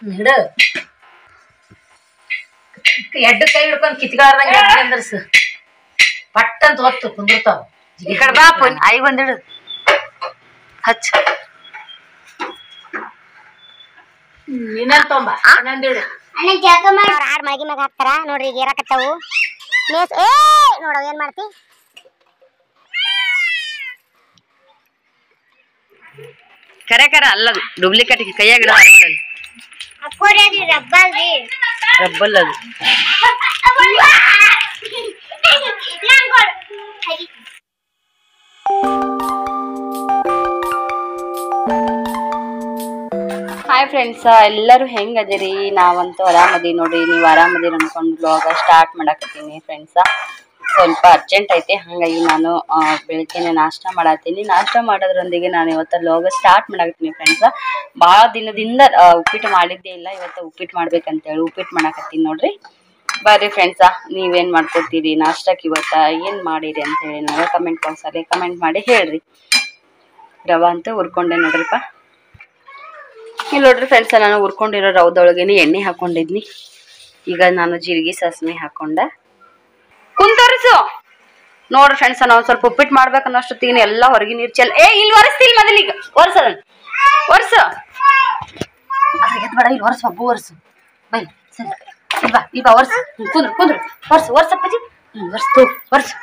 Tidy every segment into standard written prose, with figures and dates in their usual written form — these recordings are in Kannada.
ಹಿಡ ಎಡ್ಡು ಕೈ ಹಿಡ್ಕೊಂಡ್ ಕಿತ್ಗಾರ್ದಂಗ ಅಂದರ್ಸ ಪಟ್ ಅಂತ ಹೊತ್ತು ಕುಂದಿರ್ತಾವ. ಈ ಕಡೆ ಬಾಪ ಆಯಿ ಬಂದಿಡು ಹಚ್ಚ ಇನ್ನೊಂದ್ ತೊಂಬ ಇನ್ನೊಂದಿಡು ಹಾಡ್ ಮಳಗಿ ಮ್ಯಾಗ ಹಾಕ್ತಾರ ನೋಡ್ರಿ. ಈಗ ಏರಾಕತ್ತಾವು ಮೇಸ್. ಏ ನೋಡವ್ ಏನ್ ಮಾಡ್ತಿ? ಕರೆ ಕರೆ ಅಲ್ಲ ಡೂಪ್ಲಿಕೇಟ್ ಕೈಯಾಗ ರಬ್ಬಲ್ ಅದು. ಹಾಯ್ ಫ್ರೆಂಡ್ಸ್, ಎಲ್ಲರೂ ಹೆಂಗ್ ಅದಿರಿ? ನಾವಂತೂ ಆರಾಮದೀವಿ ನೋಡ್ರಿ. ನೀವು ಆರಾಮದೀರಿ ಅನ್ಕೊಂಡು ಬ್ಲಾಗ್ ಸ್ಟಾರ್ಟ್ ಮಾಡಕತ್ತೀನಿ ಫ್ರೆಂಡ್ಸ. ಸ್ವಲ್ಪ ಅರ್ಜೆಂಟ್ ಐತೆ, ಹಾಗಾಗಿ ನಾನು ಬೆಳಿಗ್ಗೆನೆ ನಾಷ್ಟ ಮಾಡತ್ತೀನಿ. ನಾಷ್ಟ ಮಾಡೋದ್ರೊಂದಿಗೆ ನಾನು ಇವತ್ತು ಬ್ಲಾಗ್ ಸ್ಟಾರ್ಟ್ ಮಾಡಕತ್ತೀನಿ ಫ್ರೆಂಡ್ಸ. ಭಾಳ ದಿನದಿಂದ ಉಪ್ಪಿಟ್ಟು ಮಾಡಿದ್ದೇ ಇಲ್ಲ. ಇವತ್ತು ಉಪ್ಪಿಟ್ಟು ಮಾಡ್ಬೇಕಂತೇಳಿ ಉಪ್ಪಿಟ್ಟು ಮಾಡಕತ್ತೀನಿ ನೋಡ್ರಿ. ಬರ್ರಿ ಫ್ರೆಂಡ್ಸ, ನೀವೇನು ಮಾಡ್ಕೊತೀರಿ ನಾಷ್ಟಕ್ಕೆ ಇವತ್ತು ಏನು ಮಾಡಿರಿ ಅಂತ ಹೇಳಿ ನನಗೆ ಕಮೆಂಟ್ ಬಾಕ್ಸಲ್ಲಿ ಕಮೆಂಟ್ ಮಾಡಿ ಹೇಳ್ರಿ. ರವೆ ಅಂತೂ ಹುರ್ಕೊಂಡೆ ನೋಡ್ರಿಪ್ಪ. ಇಲ್ಲಿ ನೋಡ್ರಿ ಫ್ರೆಂಡ್ಸ, ನಾನು ಹುರ್ಕೊಂಡಿರೋ ರವದೊಳಗೇನೆ ಎಣ್ಣೆ ಹಾಕೊಂಡಿದ್ನಿ. ಈಗ ನಾನು ಜೀರಿಗೆ ಸಾಸಿವೆ ಹಾಕೊಂಡೆ ಕುಂತರಿಸು ನೋಡ್ರಿ ಫ್ರೆಂಡ್ಸ. ನಾವು ಸ್ವಲ್ಪ ಉಪ್ಪಿಟ್ಟು ಮಾಡ್ಬೇಕನ್ನೋಷ್ಟೊತ್ತಿಗೆ ಎಲ್ಲ ಹೊರಗೆ ನೀರು ಚೆಲ್ಲ. ಇಲ್ಲಿ ಒರೆಸ್ತಿಲ್ ಮೊದಲಿಗ ಒರ್ಸದ ಒರ್ಸು ಬೇಡ, ಇಲ್ಲಿ ಒರ್ಸು ಹಬ್ಬು ಒರ್ಸು ಬೈ ಸರಿ. ಇಲ್ವಾ ಈಗ ಒರ್ಸು ಕುಂದ್ರು ಕುಂದ್ರು ಒರ್ಸು ಒರ್ಸಪ್ಪಜಿ ಒರ್ಸು ಒರ್ಸು.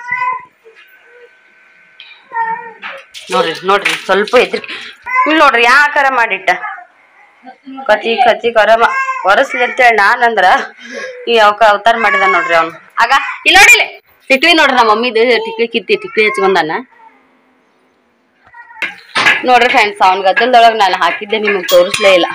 ನೋಡ್ರಿ ನೋಡ್ರಿ ಸ್ವಲ್ಪ ಎದ್ರಿಕೆ ಇಲ್ಲಿ ನೋಡ್ರಿ ಯಾಕಾರ ಮಾಡಿಟ್ಟ ಕತಿ ಕತಿ ಕರಮ ಒರಸ್ಲಿ ಅಂತೇಳಿ ನಾನಂದ್ರ ಈ ಅವಕ ಅವತಾರ ಮಾಡಿದ ನೋಡ್ರಿ ಅವ್ನು. ಆಗ ಇಲ್ಲಿ ನೋಡಿಲ್ಲ ಟಿಕ್ಲಿ ನೋಡ್ರಿ ನಮ್ಮ ಮಮ್ಮಿದು ಟಿಕ್ಲಿ ಕಿತ್ತಿ ಟಿಕ್ಲಿ ಹಚ್ಕೊಂಡಾನ ನೋಡ್ರಿ ಫ್ರೆಂಡ್ಸ್. ಅವ್ನ ಗದ್ದಲದೊಳಗೆ ನಾನು ಹಾಕಿದ್ದೆ ನಿಮಗೆ ತೋರಿಸ್ಲೇ ಇಲ್ಲ.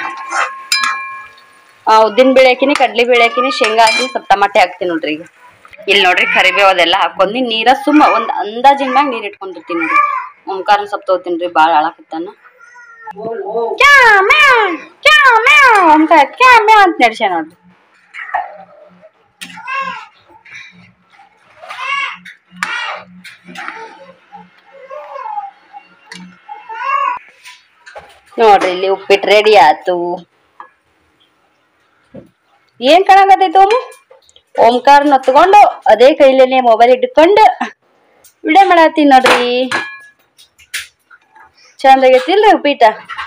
ಉದ್ದಿನ ಬೇಳೆ ಹಾಕಿನಿ, ಕಡ್ಲಿ ಬೇಳೆ ಹಾಕಿನಿ, ಶೇಂಗಾ ಹಾಕಿ ಸ್ವಲ್ಪ ಟಮಾಟೆ ಹಾಕ್ತೀನಿ ನೋಡ್ರಿ. ಈಗ ಇಲ್ಲಿ ನೋಡ್ರಿ ಕರಿಬೇವು ಅದೆಲ್ಲ ಹಾಕೊಂಡಿ ನೀರ ಸುಮ್ಮ ಒಂದು ಅಂದಾಜಿನ ಮ್ಯಾಗ ನೀರು ಇಟ್ಕೊಂಡಿರ್ತೀನಿ ನೋಡ್ರಿ. ಓಂಕಾರನ ಸ್ವಲ್ಪ ತಗೋತೀನಿ ರೀ, ಭಾಳ ಅಳಕತ್ತಾನ. ಅಂತ ನಡ್ಸ ನೋಡ್ರಿ. ನೋಡ್ರಿ ಇಲ್ಲಿ ಉಪ್ಪಿಟ್ಟು ರೆಡಿ ಆತು. ಏನ್ ಕಾಣಕತ್ತೈತು ಓಂಕಾರನ ಹೊತ್ಕೊಂಡು ಅದೇ ಕೈಲೇನೆ ಮೊಬೈಲ್ ಇಟ್ಕೊಂಡು ವಿಡಿಯೋ ಮಾಡತ್ತೀನಿ ನೋಡ್ರಿ. ಚಂದ ಆಗೈತಿಲ್ರಿ ಉಪ್ಪಿಟ್ಟ?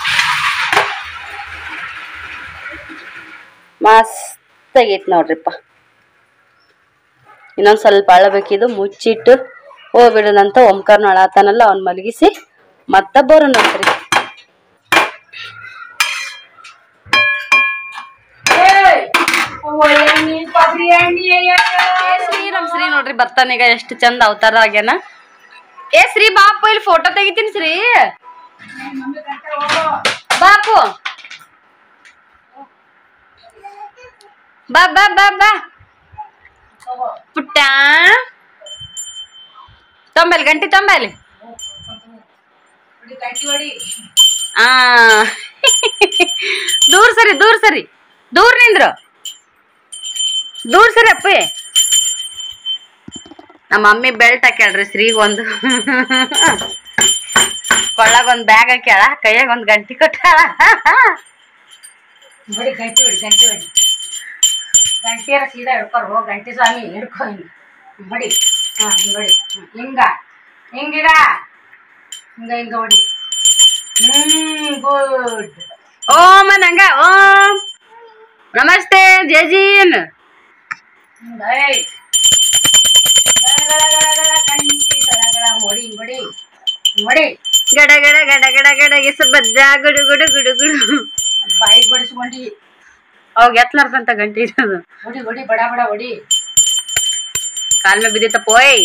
ಮಸ್ತ್ ಆಗೈತಿ ನೋಡ್ರಿಪ್ಪ. ಇನ್ನೊಂದ್ ಸ್ವಲ್ಪ ಅಳಬೇಕಿದು, ಮುಚ್ಚಿಟ್ಟು ಹೋಗ್ಬಿಡೋದಂತ. ಓಂಕಾರನ ಅಳತಾನಲ್ಲ ಅವ್ನ ಮಲಗಿಸಿ ಮತ್ತ ಬರೋಣಂತ್ರಿ. ಶ್ರೀರಾಮ್ ಶ್ರೀ ನೋಡ್ರಿ ಬರ್ತಾನೀಗ, ಎಷ್ಟು ಚಂದ ಅವತಾರ ಆಗ್ಯಾನ. ಶ್ರೀ ಬಾಪು ಇಲ್ಲಿ ಫೋಟೋ ತೆಗಿತೀನಿ. ಶ್ರೀ ಬಾಪು ಬಾ ಬಾ ಬಾ ಬಾ ಪುಟ್ಟ ತೊಂಬಲ್ ಗಂಟಿ ತೊಂಬಲ್. ದೂರ ಸರಿ ದೂರ ಸರಿ ದೂರ ನಿಂದ್ರು ದೂರ ಸರಿ ಅಪ್ಪಿ. ನಮ್ಮ ಮಮ್ಮಿ ಬೆಲ್ಟ್ ಹಾಕ್ಯಾಳ್ರಿ ಶ್ರೀಗ್ ಒಂದು, ಕೊಳ್ಳಾಗ ಬ್ಯಾಗ್ ಹಾಕ್ಯಾಳ, ಕೈಯಾಗ ಒಂದ್ ಗಂಟಿ ಕೊಟ್ಟಾಳ. ಗಂಟಿ ಹೊಡಿ ಗಂಟಿ ಹೊಡಿ ಗಂಟಿಯರ ಸೀದಾ ಹಿಡ್ಕೊರ್ ಹೋಗಿ. ಗಂಟಿ ಸ್ವಾಮಿ ಹಿಡ್ಕೊ ಹೊಡಿ. ಹಿಂಗ ಹೊಡಿ, ಹಿಂಗ ಹಿಂಗೀಗ ಹಿಂಗ ಹಿಂಗ ಹೊಡಿ. ಗುಡ್. ಓಂ ನಂಗ ಓಂ ನಮಸ್ತೆ ಜೇಜೀನ್. ಹೊಡಿ ಹೊಡಿ ಹೊಡಿ. ಗಡ ಗಡ ಗಡ ಗಡ ಗಡಗೆ ಬಜ್ಜ ಗುಡು ಗುಡು ಗುಡು ಗುಡು. ಬಾಯಿಗೆ ಬಡಿಸ್ಕೊಂಡಿ ಅವಾಗ ಎತ್ಲಾರ್ದಂತ ಗಂಟಿ ಇರೋದು. ಹೊಡಿ ಹೊಡಿ ಬಡ ಬಡ ಹೊಡಿ. ಕಾಲ್ ಮೇಲೆ ಬಿದ್ದಿತ್ತಪ್ಪ. ಓಯ್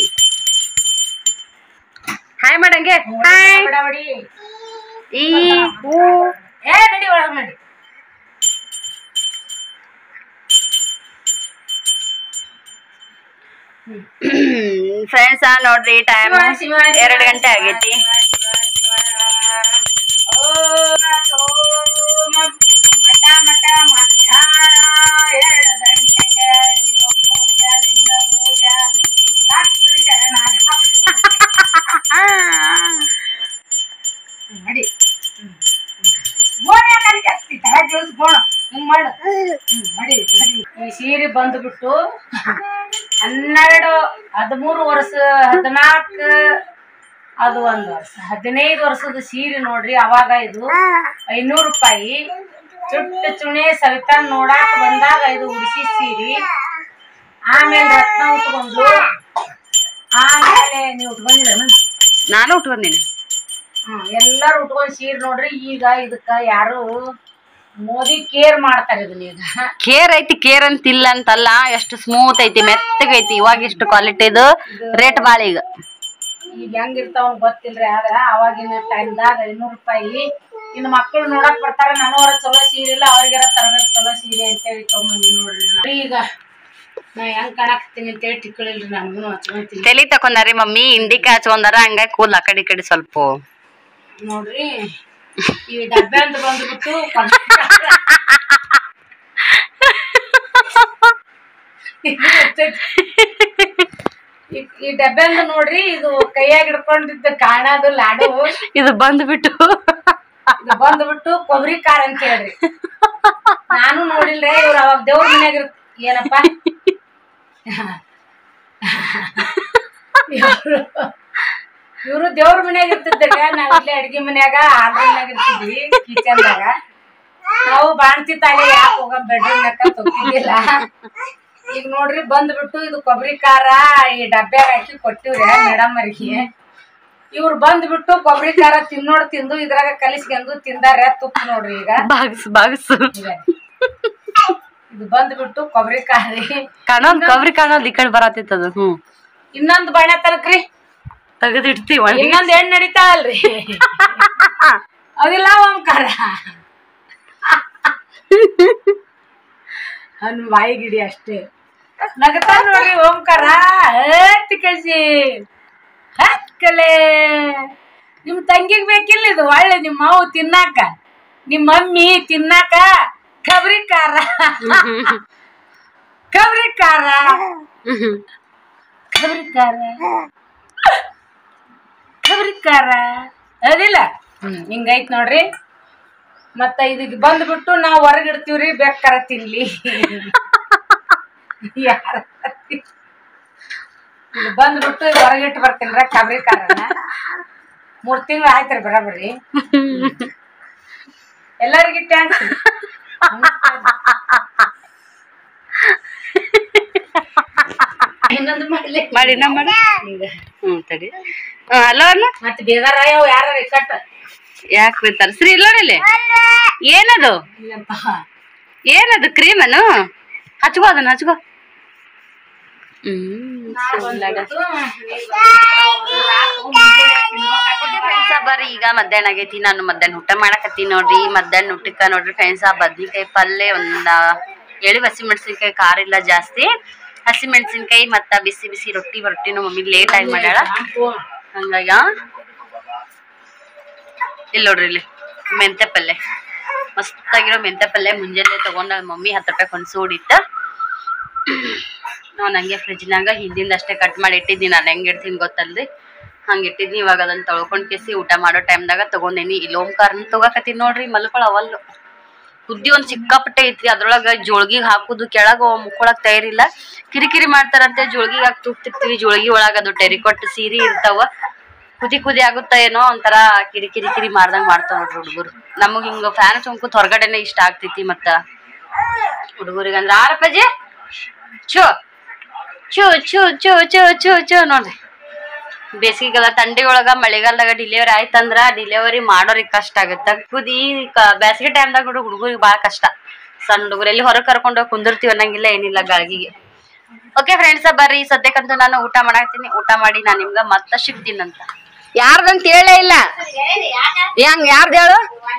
ಹಾಯ್ ಮಾಡಂಗೆ. ಹಾಯ್ ಬಡ ಹೊಡಿ. ಈ ನಡಿ ಒಳಗ್ ನಡಿ. ಫ್ರೆಂಡ್ಸ್ ನೋಡ್ರಿ ಟೈಮ್ 2 ಗಂಟೆ ಆಗೈತಿ. ಮಠ ಮಠ ಮಧ್ಯಾಹ್ನ 2 ಗಂಟೆಗೆ ಶಿವ ಪೂಜಾ ಲಿಂಗ ಪೂಜಾ ನಡಿ. ಗೋಣ ಕಲಿಕೆ ಗೋಣ ಹಿಂಗ್ ಮಾಡು. ನಡಿ ನಡಿ. ಈ ಸೀರೆ ಬಂದ್ಬಿಟ್ಟು 12, 13 ವರ್ಷ, 14, ಅದು 1 ವರ್ಷ, 15 ವರ್ಷದ ಸೀರೆ ನೋಡ್ರಿ. ಅವಾಗ ಇದು 500 ರೂಪಾಯಿ. ಚುಟ್ಟ ಚುಣೆ ಸವಿತಾನ್ ನೋಡಾಕ ಬಂದಾಗ ಇದು ಉಡಿಸಿ ಸೀರೆ. ಆಮೇಲೆ ರತ್ನ ಉಟ್ಕೊಂಡು, ಆಮೇಲೆ ನೀವು ಉಟ್ಕೊಂಡಿಲ್ಲ? ನಾನು ಉಟ್ಕೊಂಡೀನಿ. ಎಲ್ಲಾರು ಉಟ್ಕೊಂಡ್ ಸೀರೆ ನೋಡ್ರಿ. ಈಗ ಇದಕ್ಕ ಯಾರು ಮೋದಿ ಕೇರ್ ಮಾಡ್ತಾರೆ. ಇದನ್ನ ಈಗ ಕೇರ್ ಐತಿ, ಕೇರ್ ಅಂತಿಲ್ಲ ಅಂತಲ್ಲ. ಎಷ್ಟು ಸ್ಮೂತ್ ಐತಿ, ಮೆತ್ತಗೈತಿ. ಇವಾಗ ಇಷ್ಟು ಕ್ವಾಲಿಟಿದು ರೇಟ್ ಬಾಳ. ಈಗ ಹೆಂಗಿರ್ತಾವ ಗೊತ್ತಿಲ್ರಿ. ಆದ್ರ ಅವಾಗಿನ ಟೈಮ್ದಾಗ 500 ರೂಪಾಯಿ. ಇನ್ನು ಮಕ್ಕಳು ನೋಡಕ್ ಬರ್ತಾರ, ನನವರ ಚಲೋ ಸೀರೆ ಇಲ್ಲ, ಅವ್ರಿಗಾರ ತರಬೇಕು ಚಲೋ ಸೀರೆ ಅಂತೇಳಿ ತಗೊಂಬಂದಿ ನೋಡ್ರಿ. ಈಗ ನಾ ಹೆಂಗ್ ಕಾಣಾಕ್ತೀನಿ ಅಂತೇಳಿ ತಿಳ್ಕೊಳಿಲ್ರಿ. ನನ್ಗೂ ಹಚ್ಕೊಂತೀನಿ. ತಲಿ ತಕೊಂಡಾರಿ ಮಮ್ಮಿ, ಹಿಂದಿಕ್ಕೆ ಹಚ್ಕೊಂಡಾರ. ಹಂಗ ಕೂಲ್ ಆ ಕಡೆ ಸ್ವಲ್ಪ ನೋಡ್ರಿ. ಈ ಡಬ್ಬೆ ಅಂತ ಬಂದ್ಬಿಟ್ಟು ಈ ಡಬ್ಬೆ ಅಂತ ನೋಡ್ರಿ. ಇದು ಕೈಯಾಗ ಹಿಡ್ಕೊಂಡಿದ್ದ ಕಾಣದು ಲಾಡು. ಇದು ಬಂದ್ಬಿಟ್ಟು ಕೊಬ್ಬರಿ ಖಾರ ಅಂತ ಹೇಳ್ರಿ. ನಾನು ನೋಡಿಲ್ರಿ. ಇವ್ರು ಅವಾಗ ದೇವ್ರ ಮನ್ಯಾಗ ಏನಪ್ಪಾ ಇವ್ರು ದೇವ್ರ ಮನ್ಯಾಗ ಇರ್ತಿದ್ದಾಗ, ನಾವ್ ಇಲ್ಲೇ ಅಡ್ಗಿ ಮನ್ಯಾಗ ಹಾಲ್ರೂಮ್ನಾಗ ಇರ್ತಿದ್ವಿ. ಕಿಚನ್ದಾಗ ನಾವು ಬಾಣ್ತಿ ತಾಲೆ ಯಾಕೆ ಹೋಗ ಬೆಡ್ರೂಮ್ನಾಗ ತೊಗ್ತಿದ್ದಿಲ್ಲ. ಈಗ ನೋಡ್ರಿ ಬಂದ್ಬಿಟ್ಟು ಇದು ಕೊಬ್ಬರಿ ಖಾರ ಈ ಡಬ್ಬ್ಯಾಗ ಹಾಕಿ ಕೊಟ್ಟಿವ್ರಿ ಮೇಡಮ್ ಅವ್ರಿಗೆ. ಇವ್ರು ಬಂದ್ಬಿಟ್ಟು ಕೊಬ್ಬರಿ ಖಾರ ತಿಂದು ಇದ್ರಾಗ ಕಲಿಸ್ಕೊಂಡು ತಿಂದಾರ ತುಪ್ಪ ನೋಡ್ರಿ. ಈಗ ಬಾಗಸು ಇದು ಬಂದ್ಬಿಟ್ಟು ಕೊಬ್ಬರಿ ಖಾರ ಕೊಬ್ಬರಿ ಕಾಣೋದು ಈ ಕಡೆ ಬರತ್ತಿತ್ತದು. ಇನ್ನೊಂದು ಬಣ್ಣ ತನಕ್ರಿ ತೆಗೆದಿಡ್ತೀವಿ. ಇನ್ನೊಂದ್ ಹೆಣ್ ನಡೀತಾ ಅಲ್ರಿ, ಅದಿಲ್ಲ ಓಂಕಾರ. ನನ್ ಬಾಯಿ ಗಿಡಿ ಅಷ್ಟೇ ನಗತಾ ನೋಡ್ರಿ ಓಂಕಾರ. ಕಸಿ ಹತ್ಕಲೆ ನಿಮ್ ತಂಗಿಗ್ ಬೇಕಿಲ್ಲ ಇದು ಒಳ್ಳೆ. ನಿಮ್ಮ ಮಾವು ತಿನ್ನಾಕ, ನಿಮ್ಮ ಮಮ್ಮಿ ತಿನ್ನಾಕ ಕೊಬ್ಬರಿ ಖಾರ ಕೊಬ್ಬರಿ ಖಾರ ಕೊಬ್ಬರಿ ಖಾರ ಕೊಬ್ಬರಿ ಖಾರ ಅದಿಲ್ಲ. ಹಿಂಗೈತ್ ನೋಡ್ರಿ. ಮತ್ತ ಇದಕ್ಕೆ ಬಂದ್ಬಿಟ್ಟು ನಾವು ಹೊರಗಿಡ್ತೀವ್ರಿ, ಬೇಕಾರೆ ತಿನ್ಲಿ. ಯಾರ ಇದು ಬಂದ್ಬಿಟ್ಟು ಹೊರಗಿಟ್ಟು ಬರ್ತೀನ್ರ ಕೊಬ್ಬರಿ ಖಾರನ. 3 ತಿಂಗಳು ಆಯ್ತ್ರಿ ಬರಾಬರಿ. ಎಲ್ಲರಿಗೂ ಟ್ಯಾಂಕ್ಸ್. ಇನ್ನೊಂದು ಮಾಡಿ ತಡಿ. ಹಲೋ ಮತ್ತೆ ಬೇಗಾರ ಯಾರ ಕಟ್ಟ ಯಾಕೆ ಬಿಡ್ತಾರ ಸರಿ ಇಲ್ಲ ಇಲ್ಲಿ. ಏನದು ಏನದು ಕ್ರೀಮನು ಹಚ್ಕೋ, ಅದನ್ನ ಹಚ್ಕೋ. ಬರ್ರಿ ಈಗ ಮಧ್ಯಾಹ್ನ ಆಗೈತಿ. ನಾನು ಮಧ್ಯಾಹ್ನ ಊಟ ಮಾಡಕತ್ತೀನಿ ನೋಡ್ರಿ. ಮಧ್ಯಾಹ್ನ ಊಟಕ್ಕ ನೋಡ್ರಿ ಫ್ರೆಂಡ್ಸ್, ಬದ್ನಿಕಾಯಿ ಪಲ್ಯ, 7 ಹಸಿಮೆಣಸಿನ್ಕಾಯಿ, ಖಾರ ಇಲ್ಲ ಜಾಸ್ತಿ, ಹಸಿಮೆಣಸಿನ್ಕಾಯಿ ಮತ್ತ ಬಿಸಿ ಬಿಸಿ ರೊಟ್ಟಿನೂ ಮಮ್ಮಿ ಲೇಟ್ ಆಗಿ ಮಾಡ್ಯಾಳ. ಹಂಗಾಗ ಇಲ್ಲಿ ನೋಡ್ರಿ, ಇಲ್ಲಿ ಮೆಂತೆ ಪಲ್ಯ, ಮಸ್ತಾಗಿರೋ ಮೆಂತೆ ಪಲ್ಯ ಮುಂಜಾನೆ ತಗೊಂಡ ಮಮ್ಮಿ 10 ರೂಪಾಯಿ ಹೊಂದ್ಸೋಡಿತ್ತ. ನಾವು ನಂಗೆ ಫ್ರಿಜ್ನಾಗ ಹಿಂದಿಂದ ಅಷ್ಟೇ ಕಟ್ ಮಾಡಿ ಇಟ್ಟಿದ್ದೀನಿ. ನಾನು ಹೆಂಗೆ ಇಡ್ತೀನಿ ಗೊತ್ತಲ್ರಿ, ಹಂಗೆ ಇಟ್ಟಿದ್ನಿ. ಇವಾಗ ಅದನ್ನ ತೊಳ್ಕೊಂಡ್ ಕೇಸಿ ಊಟ ಮಾಡೋ ಟೈಮ್ದಾಗ ತಗೊಂಡೇನಿ. ಇಲ್ಲಿ ಓಂಕಾರನ ತಗೋಕತ್ತೀನಿ ನೋಡ್ರಿ. ಮಲ್ಕೊಳ ಅವಲ್ಲು ಬುದ್ಧಿ ಒಂದ್ ಸಿಕ್ಕಾಪಟ್ಟೆ ಐತ್ರಿ. ಅದ್ರೊಳಗ ಜೋಳ್ಗಿಗ್ ಹಾಕುದು ಕೆಳಗ ಮುಕ್ಕೊಳಕ್ ತಯಾರಿಲ್ಲ, ಕಿರಿಕಿರಿ ಮಾಡ್ತಾರಂತೆ. ಜೋಳ್ಗಿಗ್ ಹಾಕಿ ತುಪ್ತಿರ್ತೀವಿ, ಜೋಳ್ಗಿ ಒಳಗ ಅದು ಟೆರಿಕೊಟ್ಟು ಸೀರೆ ಇರ್ತಾವ. ಕುದಿ ಆಗುತ್ತ ಏನೋ ಒಂಥರ ಕಿರಿಕಿರಿ ಮಾಡ್ದಂಗ್ ಮಾಡ್ತಾವ ನೋಡ್ರಿ ಹುಡುಗರು. ನಮಗ್ ಹಿಂಗ ಫ್ಯಾನ್ ಚೊಂಕುತ್ ಹೊರಗಡೆನೆ ಇಷ್ಟ ಆಗ್ತೈತಿ. ಮತ್ತ ಹುಡುಗರಿಗಂದ್ರ ಆರಪ್ಪಜಿ ಚೂ ಚೂ ಚೂ ಚೂ ಚೂ ಚೂ ಚೂ ನೋಡ್ರಿ. ಬೇಸಿಗೆಗಾಲ ಥಂಡಿ ಒಳಗ ಮಳೆಗಾಲದಾಗ ಡಿಲಿವರಿ ಆಯ್ತಂದ್ರ ಡಿಲಿವರಿ ಮಾಡೋರಿಗೆ ಕಷ್ಟ ಆಗತ್ತ. ಬೇಸಿಗೆ ಟೈಮ್ದಾಗ ನೋಡ್ರಿ ಹುಡುಗರಿಗೆ ಬಾಳ ಕಷ್ಟ. ಸಣ್ಣ ಹುಡುಗರು ಎಲ್ಲಿ ಹೊರಗೆ ಕರ್ಕೊಂಡೋಗಿ ಕುಂದಿರ್ತೀವಿ ಅನ್ನಂಗಿಲ್ಲ, ಏನಿಲ್ಲ ಗಾಳಿಗೆ. ಓಕೆ ಫ್ರೆಂಡ್ಸ್, ಬರ್ರಿ ಸದ್ಯಕ್ಕಂತೂ ನಾನು ಊಟ ಮಾಡಾಕ್ತೀನಿ. ಊಟ ಮಾಡಿ ನಾನು ನಿಮ್ಗ ಮತ್ತ ಸಿಗ್ತೀನಂತ. ಯಾರ್ದಂತ ಹೇಳೇ ಇಲ್ಲ. ಹೆಂಗ್ ಯಾರ್ದು ಹೇಳು.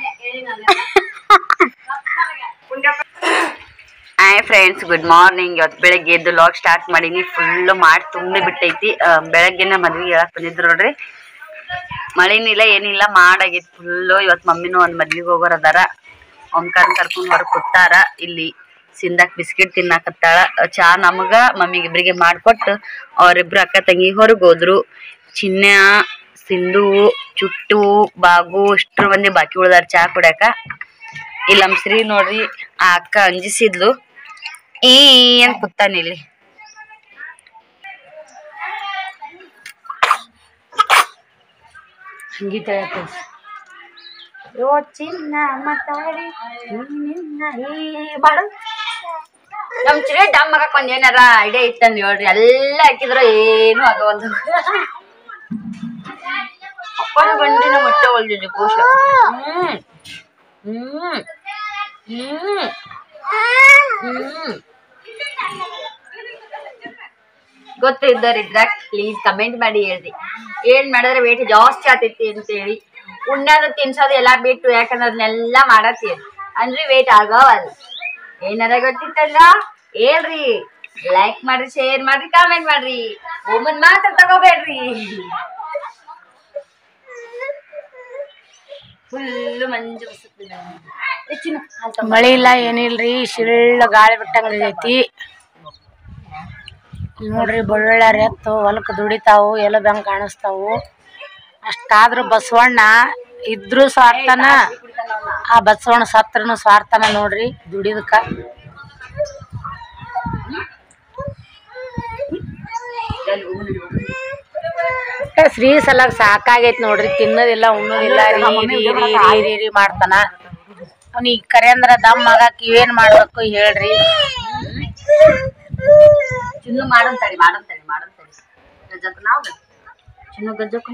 Hi friends, good morning. ಇವತ್ತು ಬೆಳಗ್ಗೆ ಎದ್ದು ಲಾಗ್ ಸ್ಟಾರ್ಟ್ ಮಾಡೀನಿ. ಫುಲ್ಲು ಮಾಡಿ ತುಂಬಿ ಬಿಟ್ಟೈತಿ. ಬೆಳಗ್ಗೆನೆ ಮದ್ವೆಗೆ ಹೇಳಕ್ ಬಂದಿದ್ರು ನೋಡ್ರಿ. ಮಳೆನಿಲ್ಲ ಏನಿಲ್ಲ, ಮಾಡಾಗೈತಿ ಫುಲ್ಲು. ಇವತ್ತು ಮಮ್ಮಿನೂ ಒಂದು ಮದ್ವೆಗೆ ಹೋಗೋರ್ ಅದಾರ. ಓಂಕಾರನ್ ಕರ್ಕೊಂಡ್ ಹೊರಗೆ ಕೂತಾರ. ಇಲ್ಲಿ ಸಿಂದಾಕ್ ಬಿಸ್ಕಿಟ್ ತಿನ್ನಾಕತ್ತಾಳ. ಚಾ ನಮಗ ಮಮ್ಮಿಗೆ ಇಬ್ರಿಗೆ ಮಾಡ್ಕೊಟ್ಟು ಅವ್ರಿಬ್ರು ಅಕ್ಕ ತಂಗಿ ಹೊರಗೆ ಹೋದ್ರು. ಚಿನ್ನ, ಸಿಂಧು, ಚುಟ್ಟು, ಬಾಗು ಇಷ್ಟ್ರ ಮಂದಿ ಬಾಕಿ ಉಳ್ದಾರ ಚಾ ಕುಡ್ಯಾಕ. ಇಲ್ಲಿ ನಮ್ಮ ಶ್ರೀ ನೋಡ್ರಿ ಆ ಅಕ್ಕ ಅಂಜಿಸಿದ್ಲು ಈ ಅಂತ ಕೂತಾನ ಇಲ್ಲಿ. ಸಂಗೀತ ಚಿನ್ನ ಮಾತಾಡಿ ಮಾಡು. ನಮ್ ಶ್ರೀ ಡಮ್ ಹಾಕಕ್ ಒಂದ್ ಏನಾರ ಐಡಿಯಾ ಇತ್ತಂದ್ ಹೇಳ್ರಿ. ಎಲ್ಲ ಹಾಕಿದ್ರ ಏನು ಆಗವಲ್ದು. ಅಪ್ಪನ ಗಂಡಿನ ಮೊಟ್ಟೆ ಹೊಲ್ದಿದ್ದೆ ಕೋಶ. ಗೊತ್ತಿದ್ದರಿದ್ರ ಪ್ಲೀಸ್ ಕಮೆಂಟ್ ಮಾಡಿ ಹೇಳ್ರಿ. ಏನ್ ಮಾಡಿದ್ರೆ ವೇಟ್ ಜಾಸ್ತಿ ಆಗ್ತೈತಿ ಅಂತ ಹೇಳಿ. ಉಣ್ಣೋದು ತಿನ್ಸೋದು ಎಲ್ಲಾ ಬಿಟ್ಟು ಯಾಕಂದ್ರೆ ಅದನ್ನೆಲ್ಲಾ ಮಾಡತ್ತೀವಿ ಅಂದ್ರೆ ವೇಟ್ ಆಗವಲ್ಲ. ಏನಾರ ಗೊತ್ತಿತ್ತಲ್ಲ ಹೇಳ್ರಿ. ಲೈಕ್ ಮಾಡ್ರಿ, ಶೇರ್ ಮಾಡ್ರಿ, ಕಾಮೆಂಟ್ ಮಾಡ್ರಿ. ಒಮ್ಮನ್ ಮಾತ್ರ ತಗೋಬೇಡ್ರಿ. ಫುಲ್ಲು ಮಂಜು ಮಳಿ ಇಲ್ಲ ಏನಿಲ್ರಿ, ಶಿಳ್ಳ ಗಾಳಿ ಬಿಟ್ಟಂಗೈತಿ ನೋಡ್ರಿ. ಬಳ್ಳಾರಿ ಎತ್ತು ಹೊಲಕ್ ದುಡಿತಾವು, ಎಲ್ಲ ಬೆಂಗ್ ಕಾಣಿಸ್ತಾವು. ಅಷ್ಟಾದ್ರೂ ಬಸವಣ್ಣ ಇದ್ರು ಸ್ವಾರ್ಥನ, ಆ ಬಸವಣ್ಣ ಸತ್ರನು ಸ್ವಾರ್ಥನ ನೋಡ್ರಿ ದುಡಿದಕ್ಕ. ಶ್ರೀ ಸಲಾಗ ಸಾಕಾಗೈತಿ ನೋಡ್ರಿ. ತಿನ್ನೋದಿಲ್ಲ ಉಣ್ಣೋದಿಲ್ಲ, ರೀ ಮಾಡ್ತಾನ. ಅವ್ನಿಗೆ ಕರೆಯಂದ್ರ ದಮ್ ಆಗಾಕ ಇವೇನ್ ಮಾಡ್ಬೇಕು ಹೇಳ್ರಿ. ಚಿನ್ನು ಮಾಡಂತಾಡಿ ಗಜ್ಜಕ್ಕ ನಾವು ಚಿನ್ನು ಗಜ್ಜಕ್ಕ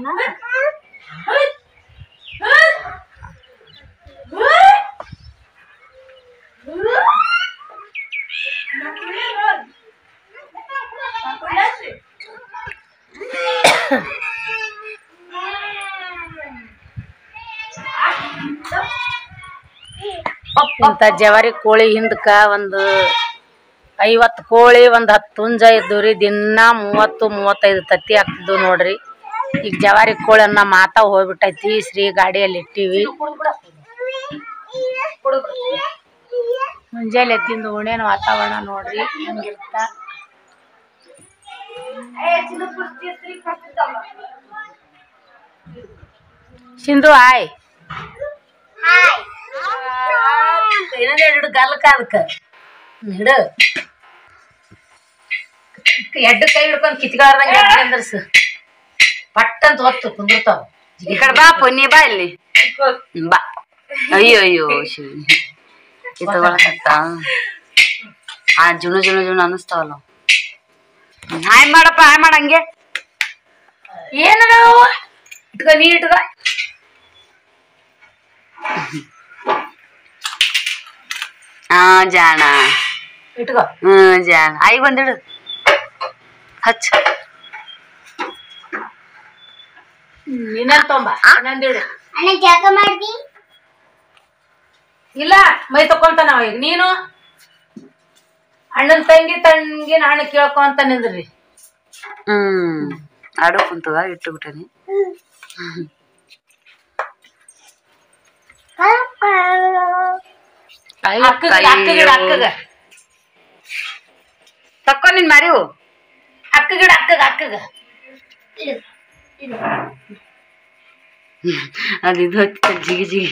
ಇಂತ ಜವಾರಿ ಕೋಳಿ ಹಿಂದಕ್ಕ ಒಂದು 50 ಕೋಳಿ, ಒಂದ್ 10 ಹುಂಜ ಇದ್ದು ದಿನ 30-35 ತತ್ತಿ ಹಾಕ್ತಿದ್ವು ನೋಡ್ರಿ. ಈಗ ಜವಾರಿ ಕೋಳಿ ಅನ್ನ ಮಾತಾ ಹೋಗ್ಬಿಟ್ಟೈತಿ. ಶ್ರೀ ಗಾಡಿಯಲ್ಲಿ ಇಟ್ಟಿವಿ. ಮುಂಜಾನೆ ಎತ್ತಿಂದ ಓಣೇನ ವಾತಾವರಣ ನೋಡ್ರಿ ಹೆಂಗಿರ್ತ. ಸಿಂಧು ಹಾಯ್. ಹಿಡು ಗಲ್ಕ ಅದಕ್ಕ ಹಿಡು. ಎಡ್ಡು ಕೈ ಹಿಡ್ಕೊಂಡ್ ಕಿತ್ಗಾರ್ದಂಗ ಅಂದ್ರಸ ಪಟ್ ಅಂತ ಹೊತ್ತು ಕುಂದಿರ್ತಾವ. ಈ ಕಡೆ ಬಾ ಪೊನ್ನಿ ಬಾ ಇಲ್ಲಿ ಬಾ. ಅಯ್ಯೋ ತಗೊಳಕತ್ತ ಆ ಜುಣು ಅನಿಸ್ತಾವಲ್ಲ. ಹಾಯ್ ಮಾಡಪ್ಪ, ಹಾಯ್ ಮಾಡಂಗೆ. ಏನದ ಇಟ್ಕ, ನೀ ಇಟ್ಕ. ಜಾಣ ಇಟ್ಕೋ. ಜಾಣ ಆಯ್ ಬಂದಿಡು ಹಚ್ಚ. ಇನ್ನೊಂದ್ ತೊಂಬ, ಇನ್ನೊಂದಿಡು. ಇಲ್ಲ ಮೈ ತಕೊಂತಾನ ಈಗ. ನೀನು ಅಣ್ಣನ್ ತಂಗಿ ನಾನು ಕೇಳ್ಕೊಂತ ನಿಂದ್ರಿ. ಆಡೋ ಕುಂತದ ಇಟ್ಟು ಬಿಟ್ಟನಿ. ಅಕ್ಕಗ ತಕ್ಕೋ ನಿನ್ ಮಾರಿವು. ಅಕ್ಕಗ ಅದಿದು ಜಿಗಿ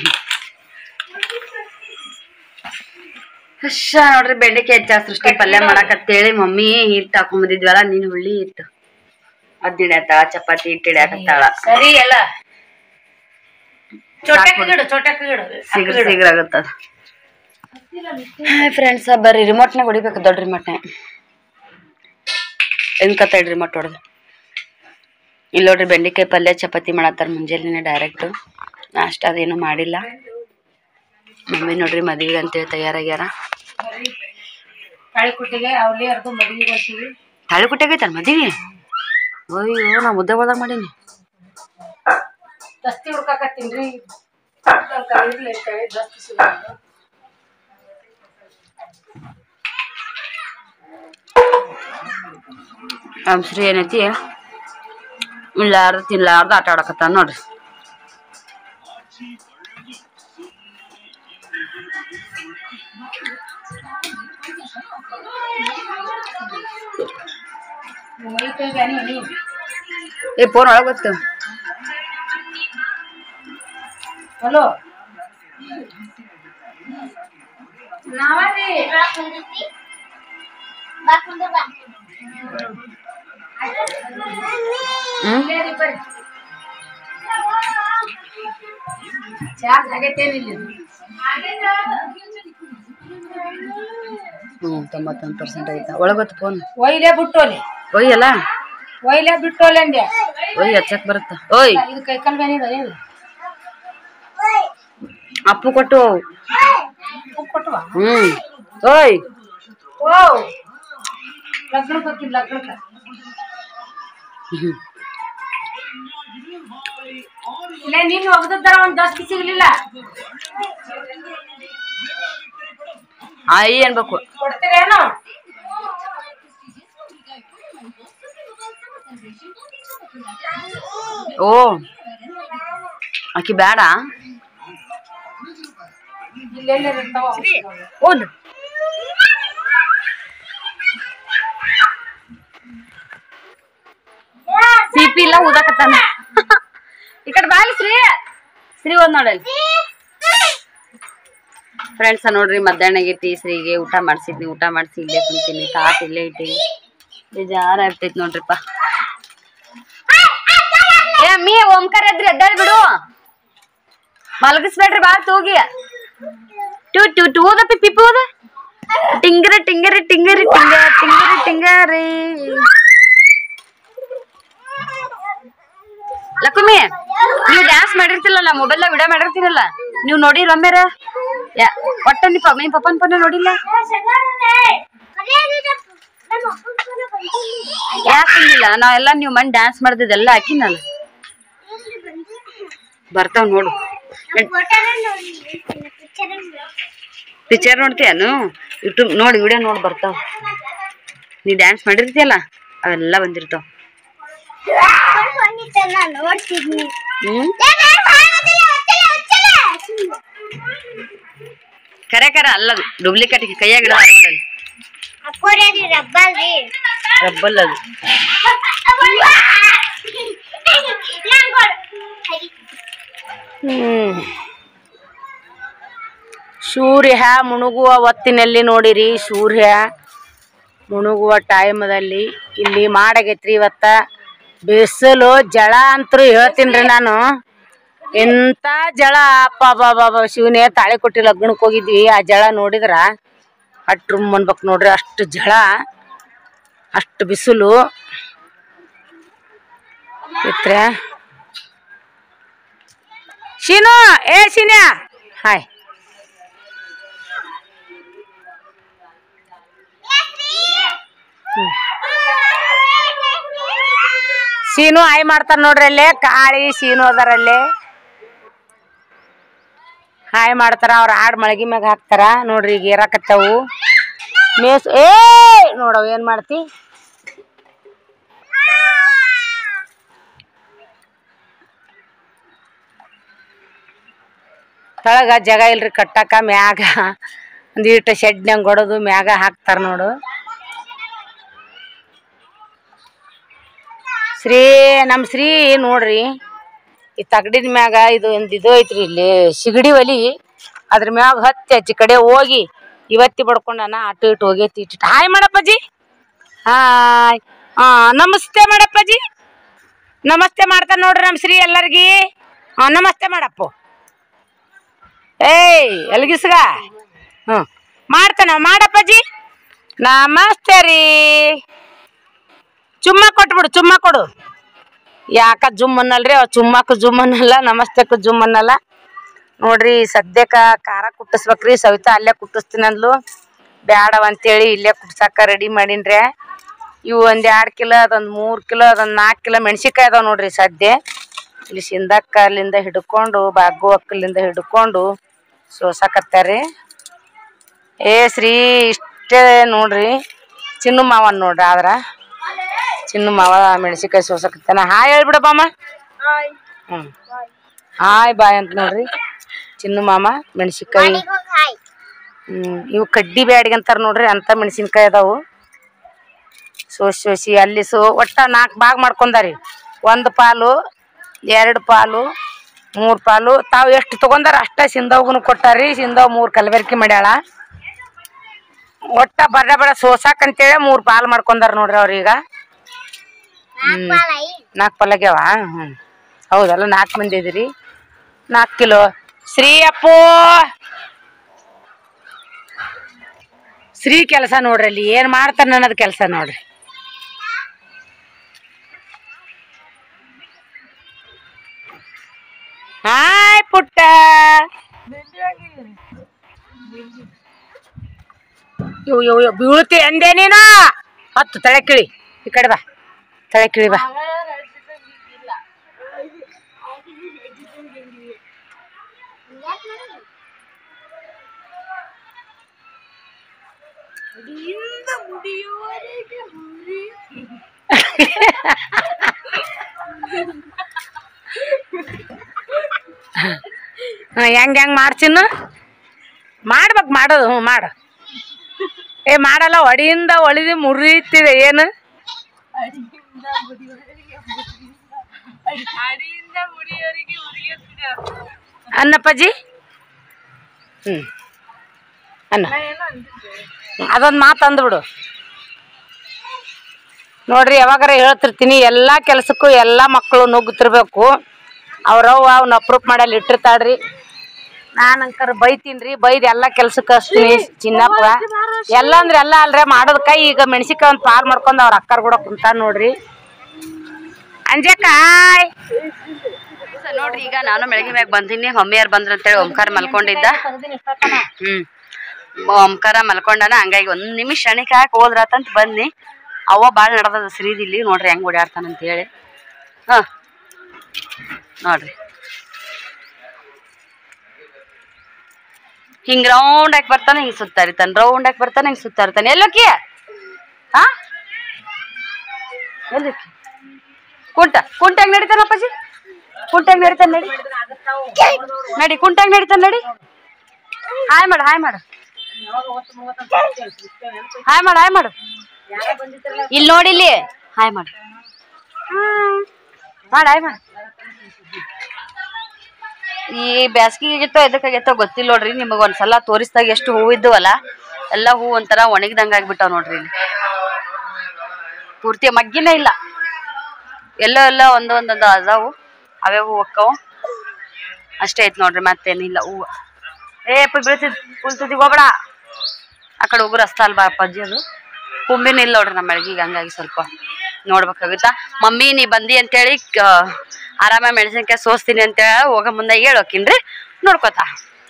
ನೋಡ್ರಿ. ಬೆಂಡೆಕಾಯಿ ಹೆಚ್ಚ ಸೃಷ್ಟಿ ಪಲ್ಯ ಮಾಡಕತ್ತೇಳಿ ಮಮ್ಮಿ ಹಿಟ್ಟು ಹಾಕೊಂಬಂದಿದ್ವಲ್ಲ, ನೀನ್ ಹುಳ್ಳಿ ಹಿಟ್ಟು ಅದ್ ಹಿಡ್ಯಾತಾಳ, ಚಪಾತಿ ಹಿಟ್ಟು ಹಿಡ್ಯಾಕತ್ತಾಳ. ಸರಿ ಎಲ್ಲ ಶೀಘ್ರ ಆಗತ್ತದ. ಫ್ರೆಂಡ್ಸ್ ಬರ್ರಿ, ರಿಮೋಟ್ನಾಗ ಹೊಡಿಬೇಕು, ದೊಡ್ಡ ರಿಮೋಟ್ನ. ಕತ್ತ ರಿಮೋಟ್ ಹೊಡೆದು ಇಲ್ಲಿ ನೋಡ್ರಿ. ಬೆಂಡೆಕಾಯಿ ಪಲ್ಯ ಚಪಾತಿ ಮಾಡತ್ತಾರ ಮುಂಜಾನೆ ಡೈರೆಕ್ಟ್. ನಾಷ್ಟ ಅದೇನು ಮಾಡಿಲ್ಲ. ಮಮ್ಮಿ ನೋಡ್ರಿ ಮದ್ವಿಗೆ ಅಂತೇಳಿ ತಯಾರಾಗ್ಯಾರ. ತಾಳಿಕೊಟ್ಟೆಗೈತಲ್ಲ ಮದ್ವಿಗೆ. ಅಯ್ಯೋ ನಾ ಮುದ್ದೆ ಒಳದಾಗ ಮಾಡೀನಿ. ದಸ್ತಿ ಹುಡ್ಕಾಕತ್ತೀನ್ರಿ. ಶ್ರೀ ಏನೈತಿ ಇಲ್ಲಾರ್ದು ತಿನ್ಲಾರ್ದು ಆಟ ಆಡಕತ್ತ ನೋಡ್ರಿ. ಫೋನ್ ಒಳಗೆ ಗೊತ್ತು. ಹಲೋ ನಾವೇ ಚಾರ್ಜ್ ಆಗೈತೇನಿಲ್ಲ 91% ಐತಾ ಒಳಗತ್ತು ಫೋನ್ ಒಯ್ಲೇ ಬಿಟ್ಟೋಲಿ ಒಯ್ಯಲ್ಲ ಒಯ್ಲೇ ಬಿಟ್ಟೋಲೆ ಅಂದೆ ಒಯ್ ಹಚ್ಚಕ್ ಬರುತ್ತ ಓಯ್ ಇದು ಕೈಕಾಲ್ ಬೇನಿದ ಏನು ಅಪ್ಪು ಕೊಟ್ಟು ಕೊಟ್ಟುವ ಓಯ್ ಓ ಲಗ್ನಕ್ಕೆ ಹೋಗಿಲ್ಲ ಲಗ್ನಕ್ಕೆ ಇಲ್ಲ ನೀನು ಒಗದದ್ದಾರ ಒಂದ್ ದಸ್ತಿ ಸಿಗ್ಲಿಲ್ಲ ಆಯಿ ಅನ್ಬೇಕು ಕೊಡ್ತೀರೇನು ಓ ಆಕಿ ಬೇಡ ಇಲ್ಲೆಲ್ಲ ಇರ್ತಾವ ಹೌದು ಸಿಪಿ ಇಲ್ಲ ಊದಾಕತ್ತಾನ ಈ ಕಡೆ ಬಾಲಿ ಶ್ರೀ ಒಂದ್ ನೋಡಲ್ ಫ್ರೆಂಡ್ಸ್ ನೋಡ್ರಿ ಮಧ್ಯಾಹ್ನ ಆಗೈತಿ ಶ್ರೀಗೆ ಊಟ ಮಾಡ್ಸಿದ್ನಿ ಊಟ ಮಾಡ್ಸಿ ಇಲ್ಲೇ ಕುಂತೀನಿ ತಾಟ್ ಇಲ್ಲೇ ಇಟ್ಟಿನಿ ಬೇಜಾರ ಆಗ್ತೈತಿ ನೋಡ್ರಿಪ್ಪ ಏ ಮೀ ಓಂಕಾರ ಎದ್ರಿ ಎದ್ದಾಳ್ ಬಿಡು ಮಲಗಿಸ್ಬೇಡ್ರಿ ಬಾಳ ತೂಗಿ ಟು ಊದಪ್ಪಿ ಪಿಪ್ಪಿ ಊದ ಟಿಂಗರಿ ಟಿಂಗರಿ ಟಿಂಗರಿ ಟಿಂಗ ಟಿಂಗರಿ ಟಿಂಗರಿ ಲಕ್ಷ್ಮಿ ನೀವು ಡ್ಯಾನ್ಸ್ ಮಾಡಿರ್ತಿಲ್ಲಲ್ಲ ಮೊಬೈಲ್ದಾಗ ವಿಡಿಯೋ ಮಾಡಿರ್ತೀರಲ್ಲ ನೀವು ನೋಡಿ ರಮ್ಯಾರ ಒಟ್ಟ ನಿಮ್ಮ ಪಪ್ಪನ ಫೋನ್ ನೋಡಿಲ್ಲ ಯಾಕಿಲ್ಲ ನಾವೆಲ್ಲ ನೀವು ಮನ್ ಡ್ಯಾನ್ಸ್ ಮಾಡ್ದಿದ್ದೆಲ್ಲ ಹಾಕಿನಲ್ಲ ಬರ್ತಾವ ನೋಡು ಪಿಕ್ಚರ್ ನೋಡ್ತೀಯನು ಯೂಟ್ಯೂಬ್ ನೋಡಿ ವಿಡಿಯೋ ನೋಡಿ ಬರ್ತಾವ ನೀ ಡ್ಯಾನ್ಸ್ ಮಾಡಿರ್ತೀಯಲ್ಲ ಅವೆಲ್ಲ ಬಂದಿರ್ತಾವ ಕರೆ ಅಲ್ಲ ಡೂಪ್ಲಿಕೇಟ್ ಕೈಯಾಗ ರಬ್ಬಲ್ ಅದು ಸೂರ್ಯ ಮುಣುಗುವ ಹೊತ್ತಿನಲ್ಲಿ ನೋಡಿರಿ ಸೂರ್ಯ ಮುಣುಗುವ ಟೈಮದಲ್ಲಿ ಇಲ್ಲಿ ಮಾಡಾಗೈತ್ರಿ ಇವತ್ತ ಬಿಸಿಲು ಜಳ ಅಂತೂ ಹೇಳ್ತೀನ್ರಿ ನಾನು ಎಂತ ಜಳ ಅಪ್ಪ ಬಾಬಾ ಶಿವನೇ ತಾಳಿ ಕೊಟ್ಟಿ ಲಗ್ನಕ್ಕೆ ಹೋಗಿದ್ವಿ ಆ ಜಳ ನೋಡಿದ್ರ ಅಟ್ ರೂಮ್ ಅನ್ಬೇಕು ನೋಡ್ರಿ ಅಷ್ಟು ಜಳ ಅಷ್ಟು ಬಿಸಿಲು ಇತ್ರ ಶೀನು ಶೀನ್ಯಾ ಹಾಯ್ ಶೀನು ಆಯ್ ಮಾಡ್ತಾರ ನೋಡ್ರಿ ಅಲ್ಲೇ ಕಾಳಿ ಶೀನು ಅದರಲ್ಲೇ ಹಾಯ್ ಮಾಡ್ತಾರ ಅವ್ರ ಹಾಡ್ ಮಳಗಿ ಮ್ಯಾಗ ಹಾಕ್ತಾರ ನೋಡ್ರಿ ಈಗ ಏರಾಕತ್ತಾವು ಮೇಸ್ ನೋಡವ್ ಏನ್ ಮಾಡ್ತಿ ತಳಗ ಜಾಗ ಇಲ್ರಿ ಕಟ್ಟಾಕ ಮ್ಯಾಗ ಒಂದೀಟ ಶೆಡ್ನ್ಯಾಗ ಹೊಡೋದು ಮ್ಯಾಗ ಹಾಕ್ತಾರ ನೋಡು ನಮ್ ಶ್ರೀ ನೋಡ್ರಿ ಈ ತಗಡಿನ ಮ್ಯಾಗ ಇದು ಐತ್ರಿ ಇಲ್ಲಿ ಸಿಗಡಿ ಒಲಿ ಅದ್ರ ಮ್ಯಾಗ ಹತ್ತಿ ಹಚ್ಚಿ ಕಡೆ ಹೋಗಿ ಇವತ್ತಿ ಬಡ್ಕೊಂಡನ ಅಟ್ಟು ಇಟ್ಟು ಹೋಗೈತಿ ಇಟ್ಟು ಹಾಯ್ ಮಾಡಪ್ಪಜ್ಜಿ ಹಾಯ್ ನಮಸ್ತೆ ಮಾಡಪ್ಪಜ್ಜಿ ನಮಸ್ತೆ ಮಾಡ್ತಾನ ನೋಡ್ರಿ ನಮ್ ಶ್ರೀ ಎಲ್ಲರಿಗಿ ನಮಸ್ತೆ ಮಾಡಪ್ಪು ಎಲ್ಗಿಸ್ಗ ಮಾಡ್ತಾನ ಮಾಡಪ್ಪಜ್ಜಿ ನಮಸ್ತೆ ರೀ ಚುಮ್ಮ ಕೊಟ್ಬಿಡು ಚುಮ್ಮ ಕೊಡು ಯಾಕ ಜುಮ್ ಅನ್ನಲ್ರಿ ಅವ್ ಚುಮ್ಮಕ್ಕ ಜುಮ್ ಅನ್ನಲ್ಲ ನಮಸ್ತೆಕ್ಕ ಜುಮ್ ಅನ್ನಲ್ಲ ನೋಡ್ರಿ ಸದ್ಯಕ್ಕ ಖಾರ ಕುಟ್ಟಿಸ್ಬೇಕ್ರಿ ಸವಿತಾ ಅಲ್ಲೇ ಕುಟ್ಟಿಸ್ತೀನಿ ಅಂದ್ಲು ಬ್ಯಾಡವ ಅಂತೇಳಿ ಇಲ್ಲೇ ಕುಟ್ಸಾಕ ರೆಡಿ ಮಾಡೀನ್ರಿ ಇವು ಒಂದ್ 2 ಕಿಲೋ ಅದೊಂದ್ 3 ಕಿಲೋ ಅದೊಂದ್ 4 ಕಿಲೋ ಮೆಣಸಿನ್ಕಾಯಿ ಅದಾವ ನೋಡ್ರಿ ಸದ್ಯ ಇಲ್ಲಿ ಶಿಂದಕ್ಕಲ್ಲಿಂದ ಹಿಡ್ಕೊಂಡು ಬಾಗು ಅಕ್ಕಲಿಂದ ಹಿಡ್ಕೊಂಡು ಸೋಸಾಕತ್ತಾರಿ ಶ್ರೀ ಇಷ್ಟೇ ನೋಡ್ರಿ ಚಿನ್ನು ಮಾವನ್ ನೋಡ್ರಿ ಆದ್ರ ಚಿನ್ನು ಮಾವ ಮೆಣಸಿನ್ಕಾಯಿ ಸೋಸಕತ್ತಾನ ಹಾಯ್ ಹೇಳ್ಬಿಡಪ್ಪಮ್ಮ ಹಾಯ್ ಬಾಯ್ ಅಂತ ನೋಡ್ರಿ ಚಿನ್ನು ಮಾಮ ಮೆಣಸಿನ್ಕಾಯಿ ಇವು ಕಡ್ಡಿ ಬ್ಯಾಡಿಗೆ ಅಂತಾರ ನೋಡ್ರಿ ಅಂತ ಮೆಣಸಿನ್ಕಾಯಿ ಅದಾವು ಸೋಸಿ ಅಲ್ಲಿ ಒಟ್ಟ 4 ಭಾಗ ಮಾಡ್ಕೊಂಡಾರಿ 1 ಪಾಲು 2 ಪಾಲು 3 ಪಾಲು ತಾವು ಎಷ್ಟು ತಗೊಂಡಾರ ಅಷ್ಟ ಸಿಂಧವ್ಗೂ ಕೊಟ್ಟಾರಿ ಸಿಂಧವ್ 3 ಕಲಬೆರಕೆ ಮಾಡ್ಯಾಳ ಒಟ್ಟ ಬಡ ಬಡ ಸೋಸಾಕಂತೇಳಿ 3 ಪಾಲ್ ಮಾಡ್ಕೊಂಡಾರ ನೋಡ್ರಿ ಅವ್ರೀಗ 4 ಪಾಲಾಗ್ಯಾವ ಹೌದಲ್ಲ 4 ಮಂದಿ ಇದ್ರಿ 4 ಕಿಲೋ ಶ್ರೀ ಅಪ್ಪು ಶ್ರೀ ಕೆಲಸ ನೋಡ್ರಿ ಅಲ್ಲಿ ಏನ್ ಮಾಡ್ತಾನ ಅನ್ನೋದ್ ಕೆಲಸ ನೋಡ್ರಿ ಹಾಯ್ ಪುಟ್ಟ ಯೋ ಬೀಳ್ತಿ ಅಂದೆ ನೀನು ಹತ್ತು ತಳೆ ಕಿಳಿ ಈ ಕಡೆ ಬಾ ತಳೆ ಕಿಳಿ ಬಾ ಹೆಂಗ್ ಮಾಡ್ಸಿನ್ನು ಮಾಡ್ಬೇಕು ಮಾಡೋದು ಮಾಡು ಏ ಮಾಡಲ್ಲ ಒಡಿಯಿಂದ ಒಳಿದಿ ಮುರಿತಿದೆ ಏನು ಅನ್ನಪ್ಪಾಜಿ ಅನ್ನ ಅದೊಂದು ಮಾತು ಅಂದ್ಬಿಡು ನೋಡ್ರಿ ಯಾವಾಗಾರ ಹೇಳ್ತಿರ್ತೀನಿ ಎಲ್ಲಾ ಕೆಲ್ಸಕ್ಕೂ ಎಲ್ಲಾ ಮಕ್ಕಳು ನುಗ್ಗುತ್ತಿರ್ಬೇಕು ಅವ್ರವ್ವ ಅವ್ನ ಅಪ್ರೂಪ್ ಮಾಡಲ್ಲಿ ಇಟ್ಟಿರ್ತಾಳ್ರಿ ನಾನಂಕರ್ ಬೈತೀನ್ರಿ ಬೈದ್ ಎಲ್ಲಾ ಕೆಲ್ಸಕ್ಕೆ ಹಚ್ತೀನಿ ಚಿನ್ನಪ್ಪ ಎಲ್ಲ ಅಂದ್ರೆ ಎಲ್ಲ ಅಲ್ರಿ ಮಾಡೋದಕ್ಕ ಈಗ ಮೆಣಸಿಕಾಯಿ ಒಂದು ಪಾಲ್ ಮಾಡ್ಕೊಂಡ್ ಅವ್ರ ಅಕ್ಕಾರ್ ಕೂಡ ಕುಂತಾರ ನೋಡ್ರಿ ಅಂಜಕಾಯ್ ನೋಡ್ರಿ ಈಗ ನಾನು ಬೆಳಗ್ಗೆ ಮ್ಯಾಗ ಬಂದಿನಿ ಮಮ್ಮಿಯಾರ್ ಬಂದ್ರ ಅಂತೇಳಿ ಓಂಕಾರ ಮಲ್ಕೊಂಡಿದ್ದ ಓಂಕಾರ ಮಲ್ಕೊಂಡಾನ ಹಂಗಾಗಿ 1 ನಿಮಿಷ ಅಣಿಕೆ ಹಾಕಿ ಹೋದ್ರಾತಂತ ಬಂದ್ನಿ ಅವ್ವ ಬಾಳ್ ನಡ್ದದ ಶ್ರೀದಿಲ್ಲಿ ನೋಡ್ರಿ ಹೆಂಗ್ ಓಡಾಡ್ತಾನಂತ ಹೇಳಿ ನೋಡ್ರಿ ಹಿಂಗ್ ರೌಂಡ್ ಆಗಿ ಬರ್ತಾನ ಹಿಂಗ್ ಸುತ್ತಾರಿತಾನ ರೌಂಡ್ ಆಗಿ ಬರ್ತಾನ ಹಿಂಗ್ ಸುತ್ತಾರಿತಾನೆ ಎಲ್ಲೋಕಿ ಹಾ ಎಲ್ಲೋಕಿ ಕುಂಟ ಹೆಂಗ್ ನಡೀತಾನ ಅಪ್ಪಾಜಿ ಕುಂಟ ಹೆಂಗ್ ನಡೀತಾನ ನಡಿ ಕುಂಟ ಹೆಂಗ್ ನಡೀತಾನ ನಡಿ ಹಾಯ್ ಮಾಡು ಹಾಯ್ ಮಾಡು ಹಾಯ್ ಮಾಡು ಹಾಯ್ ಮಾಡು ಇಲ್ಲಿ ನೋಡಿ ಇಲ್ಲಿ ಹಾಯ್ ಮಾಡು ಮಾಡು ಹಾಯ್ ಮಾಡು ಈ ಬ್ಯಾಸ್ಗಿಗೈತೋ ಎದಕ್ಕಾಗೈತೋ ಗೊತ್ತಿಲ್ಲ ನೋಡ್ರಿ ನಿಮಗ್ ಒಂದ್ಸಲ ತೋರಿಸ್ದಾಗ ಎಷ್ಟು ಹೂ ಇದ್ದವಲ್ಲ ಎಲ್ಲಾ ಹೂ ಒಂಥರ ಒಣಗಿದಂಗ ಆಗ್ಬಿಟ್ಟಾವ ನೋಡ್ರಿ ಇಲ್ಲಿ ಪೂರ್ತಿ ಮಗ್ಗಿನೇ ಇಲ್ಲ ಎಲ್ಲ ಒಂದೊಂದ್ ಅದಾವು ಅವೇ ಹೂ ಒಕ್ಕವು ಅಷ್ಟೇ ಐತ್ ನೋಡ್ರಿ ಮತ್ತೇನಿಲ್ಲ ಹೂವು ಬೀಳ್ತಿದ್ ಕುಲ್ತದಿ ಹೋಗ್ಬೇಡ ಆ ಕಡೆ ಹೋಗು ರಸ್ತ ಅಲ್ಬಾ ಅಪ್ಪಾಜಿ ಅದು ಕುಂಬಿನ ಇಲ್ಲ ನೋಡ್ರಿ ನಮ್ಮ ಬೆಳಗ್ಗೆ ಹಂಗಾಗಿ ಸ್ವಲ್ಪ ನೋಡ್ಬೇಕಾಗುತ್ತಾ ಮಮ್ಮಿ ನೀ ಬಂದಿ ಅಂತೇಳಿ ಆರಾಮ ಮೆಣಸಿನ್ಕಾಯಿ ಸೋಸ್ತೀನಿ ಅಂತೇಳಿ ಹೋಗ ಮುಂದೆ ಹೇಳೋಕಿನ್ರಿ ನೋಡ್ಕೋತಾ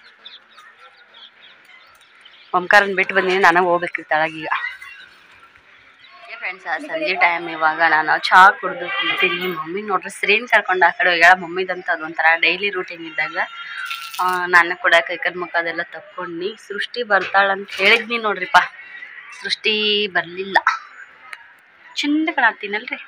ಓಂಕಾರನ್ ಬಿಟ್ಟು ಬಂದೀನಿ ನಾನು ಹೋಗ್ಬೇಕಿರ್ತಾಳಗೀಗ ಫ್ರೆಂಡ್ಸ್ ಸಂಜೆ ಟೈಮ್ ಇವಾಗ ನಾನು ಚಹಾ ಕುಡ್ದು ಕುಂತೀನಿ ಮಮ್ಮಿ ನೋಡ್ರಿ ಶ್ರೀನ್ ಕರ್ಕೊಂಡು ಆ ಕಡೆ ಹೋಗ್ಯಾಳ ಮಮ್ಮಿದಂತ ಅದೊಂಥರ ಡೈಲಿ ರೂಟೀನ್ ಇದ್ದಾಗ ನಾನು ಕೂಡ ಕೈಕಲ್ ಮುಖ ಅದೆಲ್ಲ ತಕ್ಕೊಂಡ್ನಿ ಸೃಷ್ಟಿ ಬರ್ತಾಳಂತ ಹೇಳಿದ್ನಿ ನೋಡ್ರಿಪ್ಪ ಸೃಷ್ಟಿ ಬರ್ಲಿಲ್ಲ ಚಂದ ಕಾಣತ್ತೀನಲ್ರಿ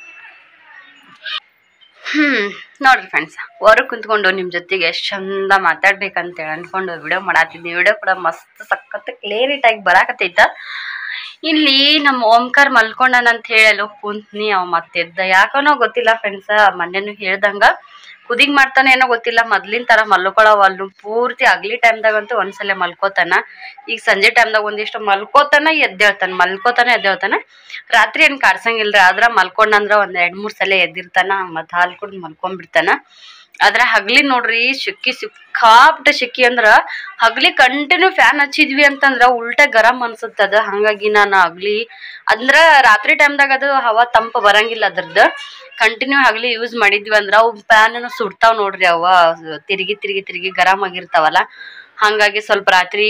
ನೋಡ್ರಿ ಫ್ರೆಂಡ್ಸ್ ಹೊರಗೆ ಕುಂತ್ಕೊಂಡು ನಿಮ್ಮ ಜೊತೆಗೆ ಎಷ್ಟು ಚಂದ ಮಾತಾಡ್ಬೇಕಂತೇಳಿ ಅನ್ಕೊಂಡು ವಿಡಿಯೋ ಮಾಡತ್ತಿದ್ನಿ ವಿಡಿಯೋ ಕೂಡ ಮಸ್ತ್ ಸಖತ್ ಕ್ಲಿಯರಿಟಾಗಿ ಬರಾಕತ್ತೈತ ಇಲ್ಲಿ ನಮ್ಮ ಓಂಕಾರ ಮಲ್ಕೊಂಡನಂತ ಹೇಳಲು ಕುಂತ್ನಿ ಅವ್ ಮತ್ತೆ ಎದ್ದ ಯಾಕನೋ ಗೊತ್ತಿಲ್ಲ ಫ್ರೆಂಡ್ಸ್ ಮೊನ್ನೆನು ಹೇಳ್ದಂಗ ಕುದಿಗ್ ಮಾಡ್ತಾನೆ ಏನೋ ಗೊತ್ತಿಲ್ಲ ಮೊದ್ಲಿನ ತರ ಮಲ್ಕೊಳವಲ್ಲು ಪೂರ್ತಿ ಅಗ್ಲಿ ಟೈಮ್ದಾಗಂತೂ ಒಂದ್ಸಲ ಮಲ್ಕೋತಾನ ಈಗ ಸಂಜೆ ಟೈಮ್ದಾಗ ಒಂದಿಷ್ಟು ಮಲ್ಕೋತಾನ ಎದ್ದೇಳ್ತಾನ ರಾತ್ರಿ ಏನ್ ಕಾಡ್ಸಂಗಿಲ್ರಿ ಆದ್ರ ಮಲ್ಕೊಂಡಂದ್ರ ಒಂದ್ 2-3 ಸಲ ಎದ್ದಿರ್ತಾನ ಮತ್ ಹಾಲ್ ಕುಡ್ದು ಮಲ್ಕೊಂಡ್ಬಿಡ್ತಾನ ಆದ್ರ ಹಗ್ಲಿ ನೋಡ್ರಿ ಸಿಕ್ಕಾಪಟ್ಟೆ ಶಿಕ್ಕಿ ಅಂದ್ರ ಹಗ್ಲಿ ಕಂಟಿನ್ಯೂ ಫ್ಯಾನ್ ಹಚ್ಚಿದ್ವಿ ಅಂತಂದ್ರ ಉಲ್ಟಾ ಗರಂ ಅನ್ಸುತ್ತದ ಹಂಗಾಗಿ ನಾನು ಹಗ್ಲಿ ಅಂದ್ರ ರಾತ್ರಿ ಟೈಮ್ದಾಗ ಅದು ಹವಾ ತಂಪ ಬರಂಗಿಲ್ಲ ಅದ್ರದ್ದು ಕಂಟಿನ್ಯೂ ಹಗ್ಲಿ ಯೂಸ್ ಮಾಡಿದ್ವಿ ಅಂದ್ರ ಅವು ಫ್ಯಾನ್ ಸುಡ್ತಾವ್ ನೋಡ್ರಿ ಅವ ತಿರುಗಿ ಗರಂ ಆಗಿರ್ತಾವಲ್ಲ ಹಂಗಾಗಿ ಸ್ವಲ್ಪ ರಾತ್ರಿ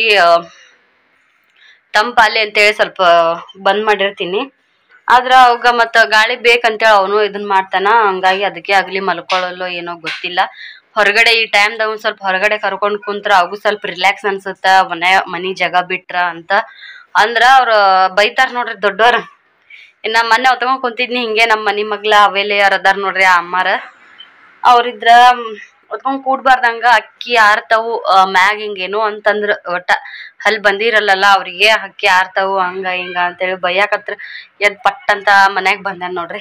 ತಂಪಾಲಿ ಅಂತೇಳಿ ಸ್ವಲ್ಪ ಬಂದ್ ಮಾಡಿರ್ತೀನಿ ಆದ್ರ ಅವಾಗ ಮತ್ತ ಗಾಳಿ ಬೇಕಂತೇಳಿ ಅವನು ಇದನ್ ಮಾಡ್ತಾನ ಹಂಗಾಗಿ ಅದಕ್ಕೆ ಆಗ್ಲಿ ಮಲ್ಕೊಳ್ಳಲು ಏನೋ ಗೊತ್ತಿಲ್ಲ ಹೊರಗಡೆ ಈ ಟೈಮ್ದಾಗ ಒಂದ್ ಸ್ವಲ್ಪ ಹೊರಗಡೆ ಕರ್ಕೊಂಡ್ ಕುಂತ್ರ ಅವು ಸ್ವಲ್ಪ ರಿಲ್ಯಾಕ್ಸ್ ಅನ್ಸುತ್ತ ಮನಿ ಜಾಗ ಬಿಟ್ರ ಅಂತ ಅಂದ್ರ ಅವ್ರ ಬೈತಾರ ನೋಡ್ರಿ ದೊಡ್ಡವ್ರ ಇನ್ನ ಮೊನ್ನೆ ಹೊತ್ಕೊಂಡ್ ಕುಂತಿದ್ನಿ ಹಿಂಗೆ ನಮ್ಮ ಮನಿ ಮಗ್ಲ ಅವೇಲೆ ಯಾರ ಅದಾರ ನೋಡ್ರಿ ಆ ಅಮ್ಮಾರ ಅವ್ರಿದ್ರ ಹೊತ್ಕೊಂಡ್ ಕೂಡ್ಬಾರ್ದಂಗ ಅಕ್ಕಿ ಆರ್ತಾವು ಮ್ಯಾಗ ಹಿಂಗೇನು ಅಂತಂದ್ರ ಒಟ್ಟ ಅಲ್ಲಿ ಬಂದಿರಲ್ಲ ಅವ್ರಿಗೆ ಅಕ್ಕಿ ಆರ್ತಾವು ಹಂಗ ಹಿಂಗ ಅಂತೇಳಿ ಬೈಯಾಕತ್ರ ಎದ್ ಪಟ್ ಅಂತ ಮನ್ಯಾಗ ಬಂದಾನ ನೋಡ್ರಿ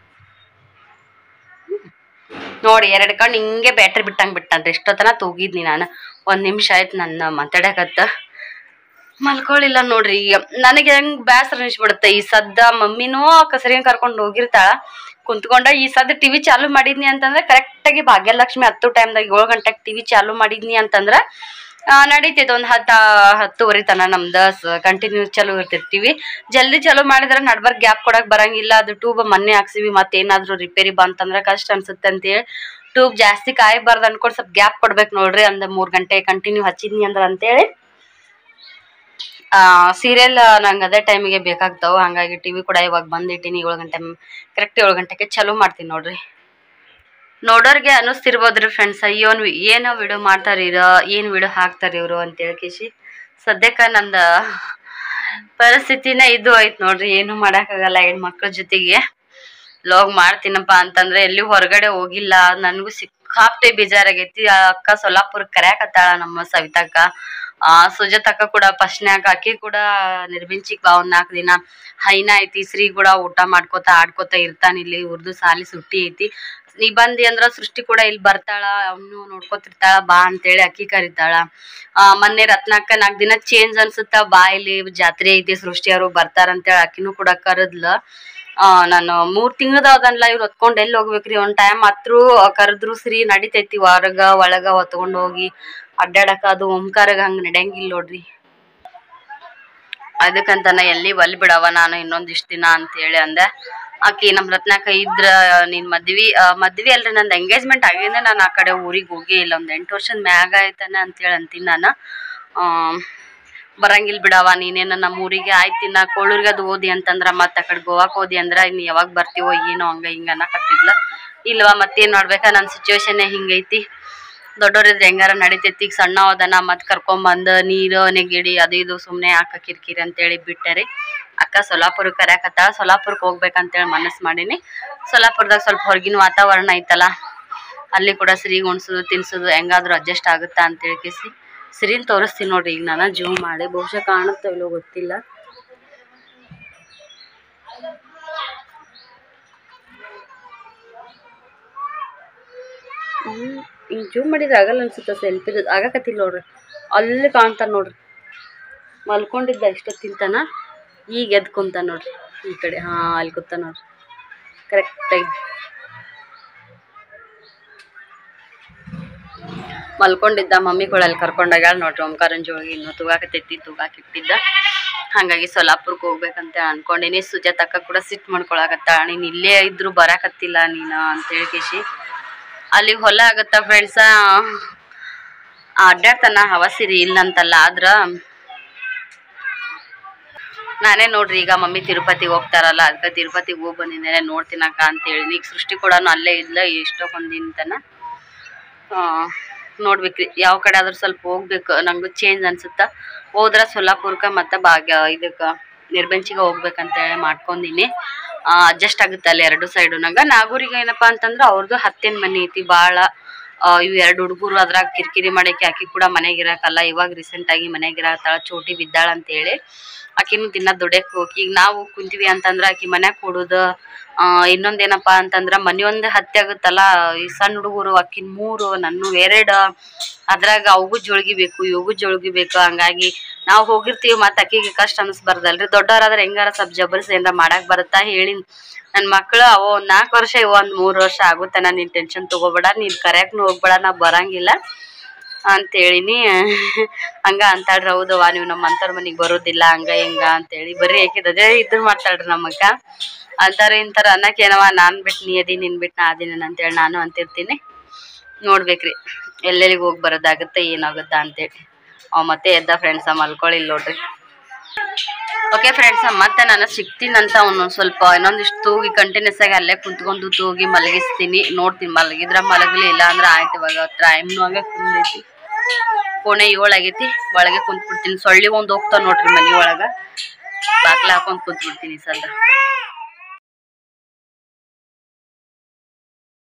ನೋಡಿ 2 ಕಣ್ಣು ಹಿಂಗೆ ಬ್ಯಾಟ್ರಿ ಬಿಟ್ಟಂಗ್ ಬಿಟ್ಟನ್ರಿ ಇಷ್ಟೊತ್ತನ ತೂಗಿದ್ನಿ ನಾನು 1 ನಿಮಿಷ ಆಯ್ತು ನನ್ನ ಮಾತಾಡಕತ್ತ ಮಲ್ಕೊಳ್ಳಿಲ್ಲ ನೋಡ್ರಿ. ಈಗ ನನಗೆ ಹೆಂಗ್ ಬ್ಯಾಸರ ಅನಿಸ್ಬಿಡುತ್ತೆ. ಈ ಸದ್ದ ಮಮ್ಮಿನೂ ಕಸರಿನ ಕರ್ಕೊಂಡು ಹೋಗಿರ್ತಾಳ, ಕುಂತ್ಕೊಂಡ ಈ ಸದ್ದ ಟಿವಿ ಚಾಲು ಮಾಡಿದ್ನಿ ಅಂತಂದ್ರೆ ಕರೆಕ್ಟಾಗಿ ಭಾಗ್ಯಲಕ್ಷ್ಮಿ 10 ಟೈಮ್ದಾಗ 7 ಗಂಟೆಗೆ ಟಿವಿ ಚಾಲು ಮಾಡಿದ್ನಿ ಅಂತಂದ್ರೆ ನಡೀತೈತೆ. ಒಂದು 10-10:30 ತನ ನಮ್ದು ಕಂಟಿನ್ಯೂಸ್ ಚಲೋ ಇರ್ತೈತಿ ಟಿವಿ. ಜಲ್ದಿ ಚಲೋ ಮಾಡಿದ್ರೆ ನಡ್ಬರ್ಕ್ ಗ್ಯಾಪ್ ಕೊಡಕ್ ಬರಂಗಿಲ್ಲ. ಅದು ಟ್ಯೂಬ್ ಮೊನ್ನೆ ಹಾಕ್ಸಿವಿ, ಮತ್ತೇನಾದ್ರೂ ರಿಪೇರಿ ಬಂತಂದ್ರೆ ಕಷ್ಟ ಅನ್ಸುತ್ತೆ ಅಂತೇಳಿ ಟ್ಯೂಬ್ ಜಾಸ್ತಿ ಕಾಯಬಾರ್ದು ಅನ್ಕೊಂಡು ಸ್ವಲ್ಪ ಗ್ಯಾಪ್ ಕೊಡ್ಬೇಕು ನೋಡ್ರಿ. ಒಂದು 3 ಗಂಟೆ ಕಂಟಿನ್ಯೂ ಹಚ್ಚಿದ್ನಿ ಅಂದ್ರೆ ಅಂತೇಳಿ ಸೀರಿಯಲ್ ನಂಗೆ ಅದೇ ಟೈಮಿಗೆ ಬೇಕಾಗ್ತಾವ. ಹಂಗಾಗಿ ಟಿವಿ ಕೂಡ ಇವಾಗ ಬಂದಿಟ್ಟಿನಿ. 7 ಗಂಟೆ ಕರೆಕ್ಟ್ 7 ಗಂಟೆಗೆ ಚಲೋ ಮಾಡ್ತೀನಿ ನೋಡ್ರಿ. ನೋಡೋರ್ಗೆ ಅನ್ನಿಸ್ತಿರ್ಬೋದ್ರಿ ಫ್ರೆಂಡ್ಸ್, ಅಯ್ಯೋ ಏನೋ ವಿಡಿಯೋ ಮಾಡ್ತಾರ, ಏನು ವಿಡಿಯೋ ಹಾಕ್ತಾರ ಇವರು ಅಂತೇಳಿ ಕಿಶಿ. ಸದ್ಯಕ್ಕೆ ನಂದು ಪರಿಸ್ಥಿತಿನ ಇದು ಆಯ್ತು ನೋಡ್ರಿ. ಏನು ಮಾಡೋಕ್ಕಾಗಲ್ಲ. ಹೆಣ್ಮಕ್ಳ ಜೊತೆಗೆ ಲಾಗ್ ಮಾಡ್ತೀನಪ್ಪ ಅಂತಂದ್ರೆ ಎಲ್ಲಿ ಹೊರಗಡೆ ಹೋಗಿಲ್ಲ. ನನಗೂ ಸಿಕ್ಕಾಪಟ್ಟೆ ಬೇಜಾರಾಗೈತಿ. ಅಕ್ಕ ಸೊಲ್ಲಾಪುರಕ್ಕೆ ಕರ್ಯಾಕತ್ತಾಳ ನಮ್ಮ ಸವಿತಕ್ಕ. ಸುಜಾತಕ್ಕ ಕೂಡ ಫಸ್ಟ್ನ್ಯಾಗ ಅಕ್ಕಿ ಕೂಡ ನಿರ್ಮಿಂಚಿಕ್ ಬಾ 4 ದಿನ ಹೈನ ಐತಿ. ಶ್ರೀ ಕೂಡ ಊಟ ಮಾಡ್ಕೋತ ಆಡ್ಕೋತ ಇರ್ತಾನ. ಇಲ್ಲಿ ಉರ್ದು ಸಾಲಿ ಸುಟ್ಟಿ ಐತಿ. ನೀ ಬಂದಿ ಅಂದ್ರ ಸೃಷ್ಟಿ ಕೂಡ ಇಲ್ಲಿ ಬರ್ತಾಳ, ಅವನು ನೋಡ್ಕೋತಿರ್ತಾಳ ಬಾ ಅಂತೇಳಿ ಅಕ್ಕಿ ಕರಿತಾಳ. ಮೊನ್ನೆ ರತ್ನಾಕ 4 ದಿನ ಚೇಂಜ್ ಅನ್ಸುತ್ತ, ಬಾ ಇಲ್ಲಿ ಜಾತ್ರೆ ಐತಿ ಸೃಷ್ಟಿ ಅವರು ಬರ್ತಾರಂತೇಳಿ ಅಕ್ಕಿನೂ ಕೂಡ ಕರದ್ಲ. ನಾನು 3 ತಿಂಗಳದಲ್ಲ ಇವ್ರು ಹೊತ್ಕೊಂಡ್ ಎಲ್ಲಿ ಹೋಗ್ಬೇಕ್ರಿ. ಒಂದ್ ಟೈಮ್ ಹತ್ರು ಕರೆದ್ರು ಶ್ರೀ ನಡಿತೈತಿ ಹೊರಗ ಒಳಗ ಹೊತ್ಕೊಂಡ್ ಹೋಗಿ ಅಡ್ಡಾಡಕ. ಅದು ಓಂಕಾರಗ ಹಂಗ ನಡೆಯಂಗಿಲ್ಲ ನೋಡ್ರಿ. ಅದಕ್ಕಂತಾನ ಎಲ್ಲಿ ಒಲ್ ಬಿಡವ ನಾನು ಇನ್ನೊಂದಿಷ್ಟ ದಿನ ಅಂತ ಹೇಳಿ ಅಂದೆ. ಆಕಿ ನಮ್ ರತ್ನಾಕ ಇದ್ರ ನೀನ್ ಮದ್ವಿ ಅಲ್ರಿ, ನಂದು ಎಂಗೇಜ್ಮೆಂಟ್ ಆಗಿಂದ ನಾನು ಆ ಕಡೆ ಊರಿಗೆ ಹೋಗೇ ಇಲ್ಲ. ಒಂದ್ 8 ವರ್ಷದ ಮ್ಯಾಗ ಆಯ್ತಾನ ಅಂತೇಳಿ ಅಂತೀನಿ ನಾನು. ಬರಂಗಿಲ್ ಬಿಡವ ನೀನೇನ ನಮ್ಮ ಊರಿಗೆ. ಆಯ್ತಿನ ಕೋಳೂರ್ಗೆ ಅದು ಓದಿ ಅಂತಂದ್ರ ಮತ್ತ ಆ ಕಡೆ ಗೋವಾಕ್ ಓದಿ ಅಂದ್ರ ಇನ್ ಯಾವಾಗ ಬರ್ತೀವೋ ಏನೋ ಹಂಗ ಹಿಂಗ ಅನ್ನಕತ್ತಿದ್ಲ. ಇಲ್ವಾ ಮತ್ತೇನ್ ಮಾಡ್ಬೇಕಾ, ನನ್ನ ಸಿಚುವೇಶನ್ ಹಿಂಗೈತಿ. ದೊಡ್ಡೋರಿದ್ರೆ ಹೆಂಗಾರ ನಡಿತೈತಿ. ಈಗ ಸಣ್ಣ ಹೋದನ ಮತ್ ಕರ್ಕೊಂಬಂದ್ ನೀರು ನೆಗಿಡಿ ಅದು ಇದು ಸುಮ್ನೆ ಹಾಕ ಕಿರಿಕಿರಿ ಅಂತೇಳಿ ಬಿಟ್ಟರಿ. ಅಕ್ಕ ಸೊಲ್ಲಾಪುರಕ್ಕೆ ಕರ್ಯಾಕತ್ತಾಳ. ಸೊಲ್ಲಾಪುರಕ್ಕೆ ಹೋಗ್ಬೇಕಂತೇಳಿ ಮನಸ್ಸು ಮಾಡೀನಿ. ಸೊಲ್ಲಾಪುರದಾಗ ಸ್ವಲ್ಪ ಹೊರಗಿನ ವಾತಾವರಣ ಐತಲ್ಲ, ಅಲ್ಲಿ ಕೂಡ ಶ್ರೀಗೆ ಉಣ್ಸೋದು ತಿನ್ಸೋದು ಹೆಂಗಾದ್ರೂ ಅಡ್ಜಸ್ಟ್ ಆಗುತ್ತಾ ಅಂತೇಳಿ ಕಿಸಿ ಶ್ರೀನ್ ತೋರಿಸ್ತೀನಿ ನೋಡ್ರಿ. ಈಗ ನಾನು ಜೂಮ್ ಮಾಡಿ ಬಹುಶಃ ಕಾಣುತ್ತೋ ಇಲ್ಲೋ ಗೊತ್ತಿಲ್ಲ. ಹಿಂಗೆ ಜೂಮ್ ಮಾಡಿದ್ರೆ ಆಗಲ್ಲ ಅನ್ಸುತ್ತೆ. ಸೆಲ್ಫಿ ಆಗಕತ್ತಿಲ್ಲ ನೋಡ್ರಿ. ಅಲ್ಲಿ ಕಾಣ್ತಾನ ನೋಡ್ರಿ. ಮಲ್ಕೊಂಡಿದ್ದ ಇಷ್ಟೊತ್ತಿಂತಾನ, ಈಗ ಎದ್ದು ಕುಂತ ನೋಡ್ರಿ ಈ ಕಡೆ. ಅಲ್ಲಿ ಕೂತ ನೋಡ್ರಿ ಕರೆಕ್ಟಾಗಿ. ಮಲ್ಕೊಂಡಿದ್ದ. ಮಮ್ಮಿಗಳಲ್ಲಿ ಕರ್ಕೊಂಡಾಗ ನೋಡ್ರಿ ಓಂಕಾರನ ಜೋಳಿಗೆ ಇನ್ನೂ ತೂಗಾಕತ್ತೈತಿ, ತೂಗಾಕಿಟ್ಟಿದ್ದ. ಹಾಗಾಗಿ ಸೊಲ್ಲಾಪುರಕ್ಕೆ ಹೋಗ್ಬೇಕಂತ ಅನ್ಕೊಂಡಿನಿ. ಸುಜಾತಕ್ಕ ಕೂಡ ಸಿಟ್ಟು ಮಾಡ್ಕೊಳಕತ್ತಾಳ, ನೀನು ಇಲ್ಲೇ ಇದ್ರು ಬರಾಕತ್ತಿಲ್ಲ ನೀನು ಅಂತೇಳಿ ಕಿಶಿ. ಅಲ್ಲಿಗೆ ಹೊಲ ಆಗತ್ತ ಫ್ರೆಂಡ್ಸ. ಅಡ್ಡಾಡ್ತಾನ ಹವಸಿರಿ ಇಲ್ಲಂತಲ್ಲ, ಆದ್ರ ನಾನೇ ನೋಡ್ರಿ ಈಗ ಮಮ್ಮಿ ತಿರುಪತಿಗೆ ಹೋಗ್ತಾರಲ್ಲ, ಅದಕ್ಕೆ ತಿರುಪತಿಗೆ ಹೋಗಿ ಬಂದಿದ್ದೇನೆ ನೋಡ್ತೀನಕ್ಕ ಅಂತೇಳಿ. ಈಗ ಸೃಷ್ಟಿ ಕೂಡ ಅಲ್ಲೇ ಇಲ್ಲ ಎಷ್ಟೊಂದಿನ ತನ. ನೋಡ್ಬೇಕ್ರಿ ಯಾವ ಕಡೆ ಆದ್ರೂ ಸ್ವಲ್ಪ ಹೋಗ್ಬೇಕು. ನಂಗೂ ಚೇಂಜ್ ಅನ್ಸುತ್ತ. ಹೋದ್ರ ಸೊಲ್ಲಾಪುರಕ್ಕೆ ಮತ್ತೆ ಇದಕ್ಕೆ ನಿರ್ಬೆಂಚಿಗೆ ಹೋಗ್ಬೇಕಂತ ಹೇಳಿ ಮಾಡ್ಕೊಂಡಿನಿ. ಅಡ್ಜಸ್ಟ್ ಆಗುತ್ತೆ ಅಲ್ಲಿ 2 ಸೈಡು. ನಂಗೆ ನಾಗೂರಿಗೆ ಏನಪ್ಪಾ ಅಂತಂದ್ರೆ ಅವ್ರದ್ದು ಹತ್ತಿನ ಮನೆ ಐತಿ ಭಾಳ. ಇವು 2 ಹುಡುಗರು ಅದ್ರಾಗ ಕಿರಿಕಿರಿ ಮಾಡಕ್ಕೆ ಆಕಿ ಕೂಡ ಮನೆಗೆ ಇರಕಲ್ಲ. ಇವಾಗ ರೀಸೆಂಟ್ ಆಗಿ ಮನೆಗೆ ಇರತ್ತಾಳ, ಚೋಟಿ ಬಿದ್ದಾಳ ಅಂತೇಳಿ. ಆಕಿನೂ ದಿನ ದುಡ್ಯಕ್ಕೆ ಹೋಗಿ. ಈಗ ನಾವು ಕುಂತೀವಿ ಅಂತಂದ್ರೆ ಆಕಿ ಮನ್ಯಾಗ ಕೊಡುದು. ಇನ್ನೊಂದೇನಪ್ಪಾ ಅಂತಂದ್ರ ಮನೆಯೊಂದು ಹತ್ತಿ ಆಗುತ್ತಲ್ಲ, ಈ ಸಣ್ಣ ಹುಡುಗರು ಆಕಿನ್ 3 ನನ್ನ 2, ಅದ್ರಾಗ ಅವಗೂ ಜೋಳ್ಗಿ ಬೇಕು ಇವಾಗೂ ಜೋಳ್ಗಿ ಬೇಕು. ಹಂಗಾಗಿ ನಾವು ಹೋಗಿರ್ತೀವಿ ಮತ್ತೆ ಅಕ್ಕಿಗೆ ಕಷ್ಟ ಅನ್ಸ್ಬಾರ್ದಲ್ರಿ. ದೊಡ್ಡವರಾದ್ರೆ ಹೆಂಗಾರ ಸ್ವಲ್ಪ ಜಬರ್ಸ್ ಏನಾರ ಮಾಡಕ್ ಬರುತ್ತಾ ಹೇಳಿ. ನನ್ನ ಮಕ್ಳು ಅವ 4 ವರ್ಷ ಇವ 3 ವರ್ಷ ಆಗುತ್ತೆ. ನೀನ್ ಟೆನ್ಷನ್ ತಗೋಬೇಡ, ನೀನ್ ಕರ್ಯಾಕ್ನು ಹೋಗ್ಬೇಡ, ನಾ ಬರಂಗಿಲ್ಲ ಅಂತೇಳಿನಿ. ಹಂಗ ಅಂತಾಳ್ರಿ. ಹೌದವ್ವ ನೀವು ನಮ್ಮ ಅಂತವ್ರ ಮನೆಗೆ ಬರೋದಿಲ್ಲ ಹಂಗ ಹಿಂಗ ಅಂತೇಳಿ ಬರೀ ಅದೇ ಇದ್ರ ಮಾಡ್ತಾಳ್ರಿ ನಮ್ಮಕ್ಕ. ಅಂತಾರ ಇಂತಾರ ಅನ್ನಕೇನವ, ನಾನ್ ಬಿಟ್ಟು ನೀ ಅದಿ, ನಿನ್ ಬಿಟ್ಟು ನಾ ಅದಿನ ಅಂತೇಳಿ ನಾನು ಅಂತಿರ್ತೀನಿ. ನೋಡ್ಬೇಕ್ರಿ ಎಲ್ಲೆಲ್ಲಿಗೆ ಹೋಗಿ ಬರೋದಾಗುತ್ತೆ ಏನಾಗುತ್ತಾ ಅಂತೇಳಿ. ಮತ್ತೆ ಎದ್ದ ಫ್ರೆಂಡ್ಸ ಮಲ್ಕೊಳ್ಳಿಲ್ಲ ನೋಡ್ರಿ. ಓಕೆ ಫ್ರೆಂಡ್ಸ, ಮತ್ತೆ ನಾನು ಸಿಗ್ತೀನಂತ ಸ್ವಲ್ಪ ಇನ್ನೊಂದಿಷ್ಟು ತೂಗಿ ಕಂಟಿನ್ಯೂಸ್ ಆಗಿ ಅಲ್ಲೇ ಕುಂತ್ಕೊಂಡು ತೂಗಿ ಮಲಗಿಸ್ತೀನಿ. ನೋಡ್ತೀನಿ ಮಲಗಿದ್ರ ಮಲಗಲಿ, ಇಲ್ಲ ಅಂದ್ರೆ ಆಯ್ತು. ಇವಾಗ ಟೈಮ್ನು ಹಂಗೆ ಕುಂದೈತಿ. 7:15 ಆಗೈತಿ. ಒಳಗೆ ಕುಂತ್ಬಿಡ್ತೀನಿ. ಸೊಳ್ಳಿ ಒಂದು ಹೋಗ್ತಾವ ನೋಡ್ರಿ ಮನೆ ಒಳಗ. ಬಾಕ್ಲ ಹಾಕೊಂಡ್ ಕುಂತ್ಬಿಡ್ತೀನಿ ಸದ.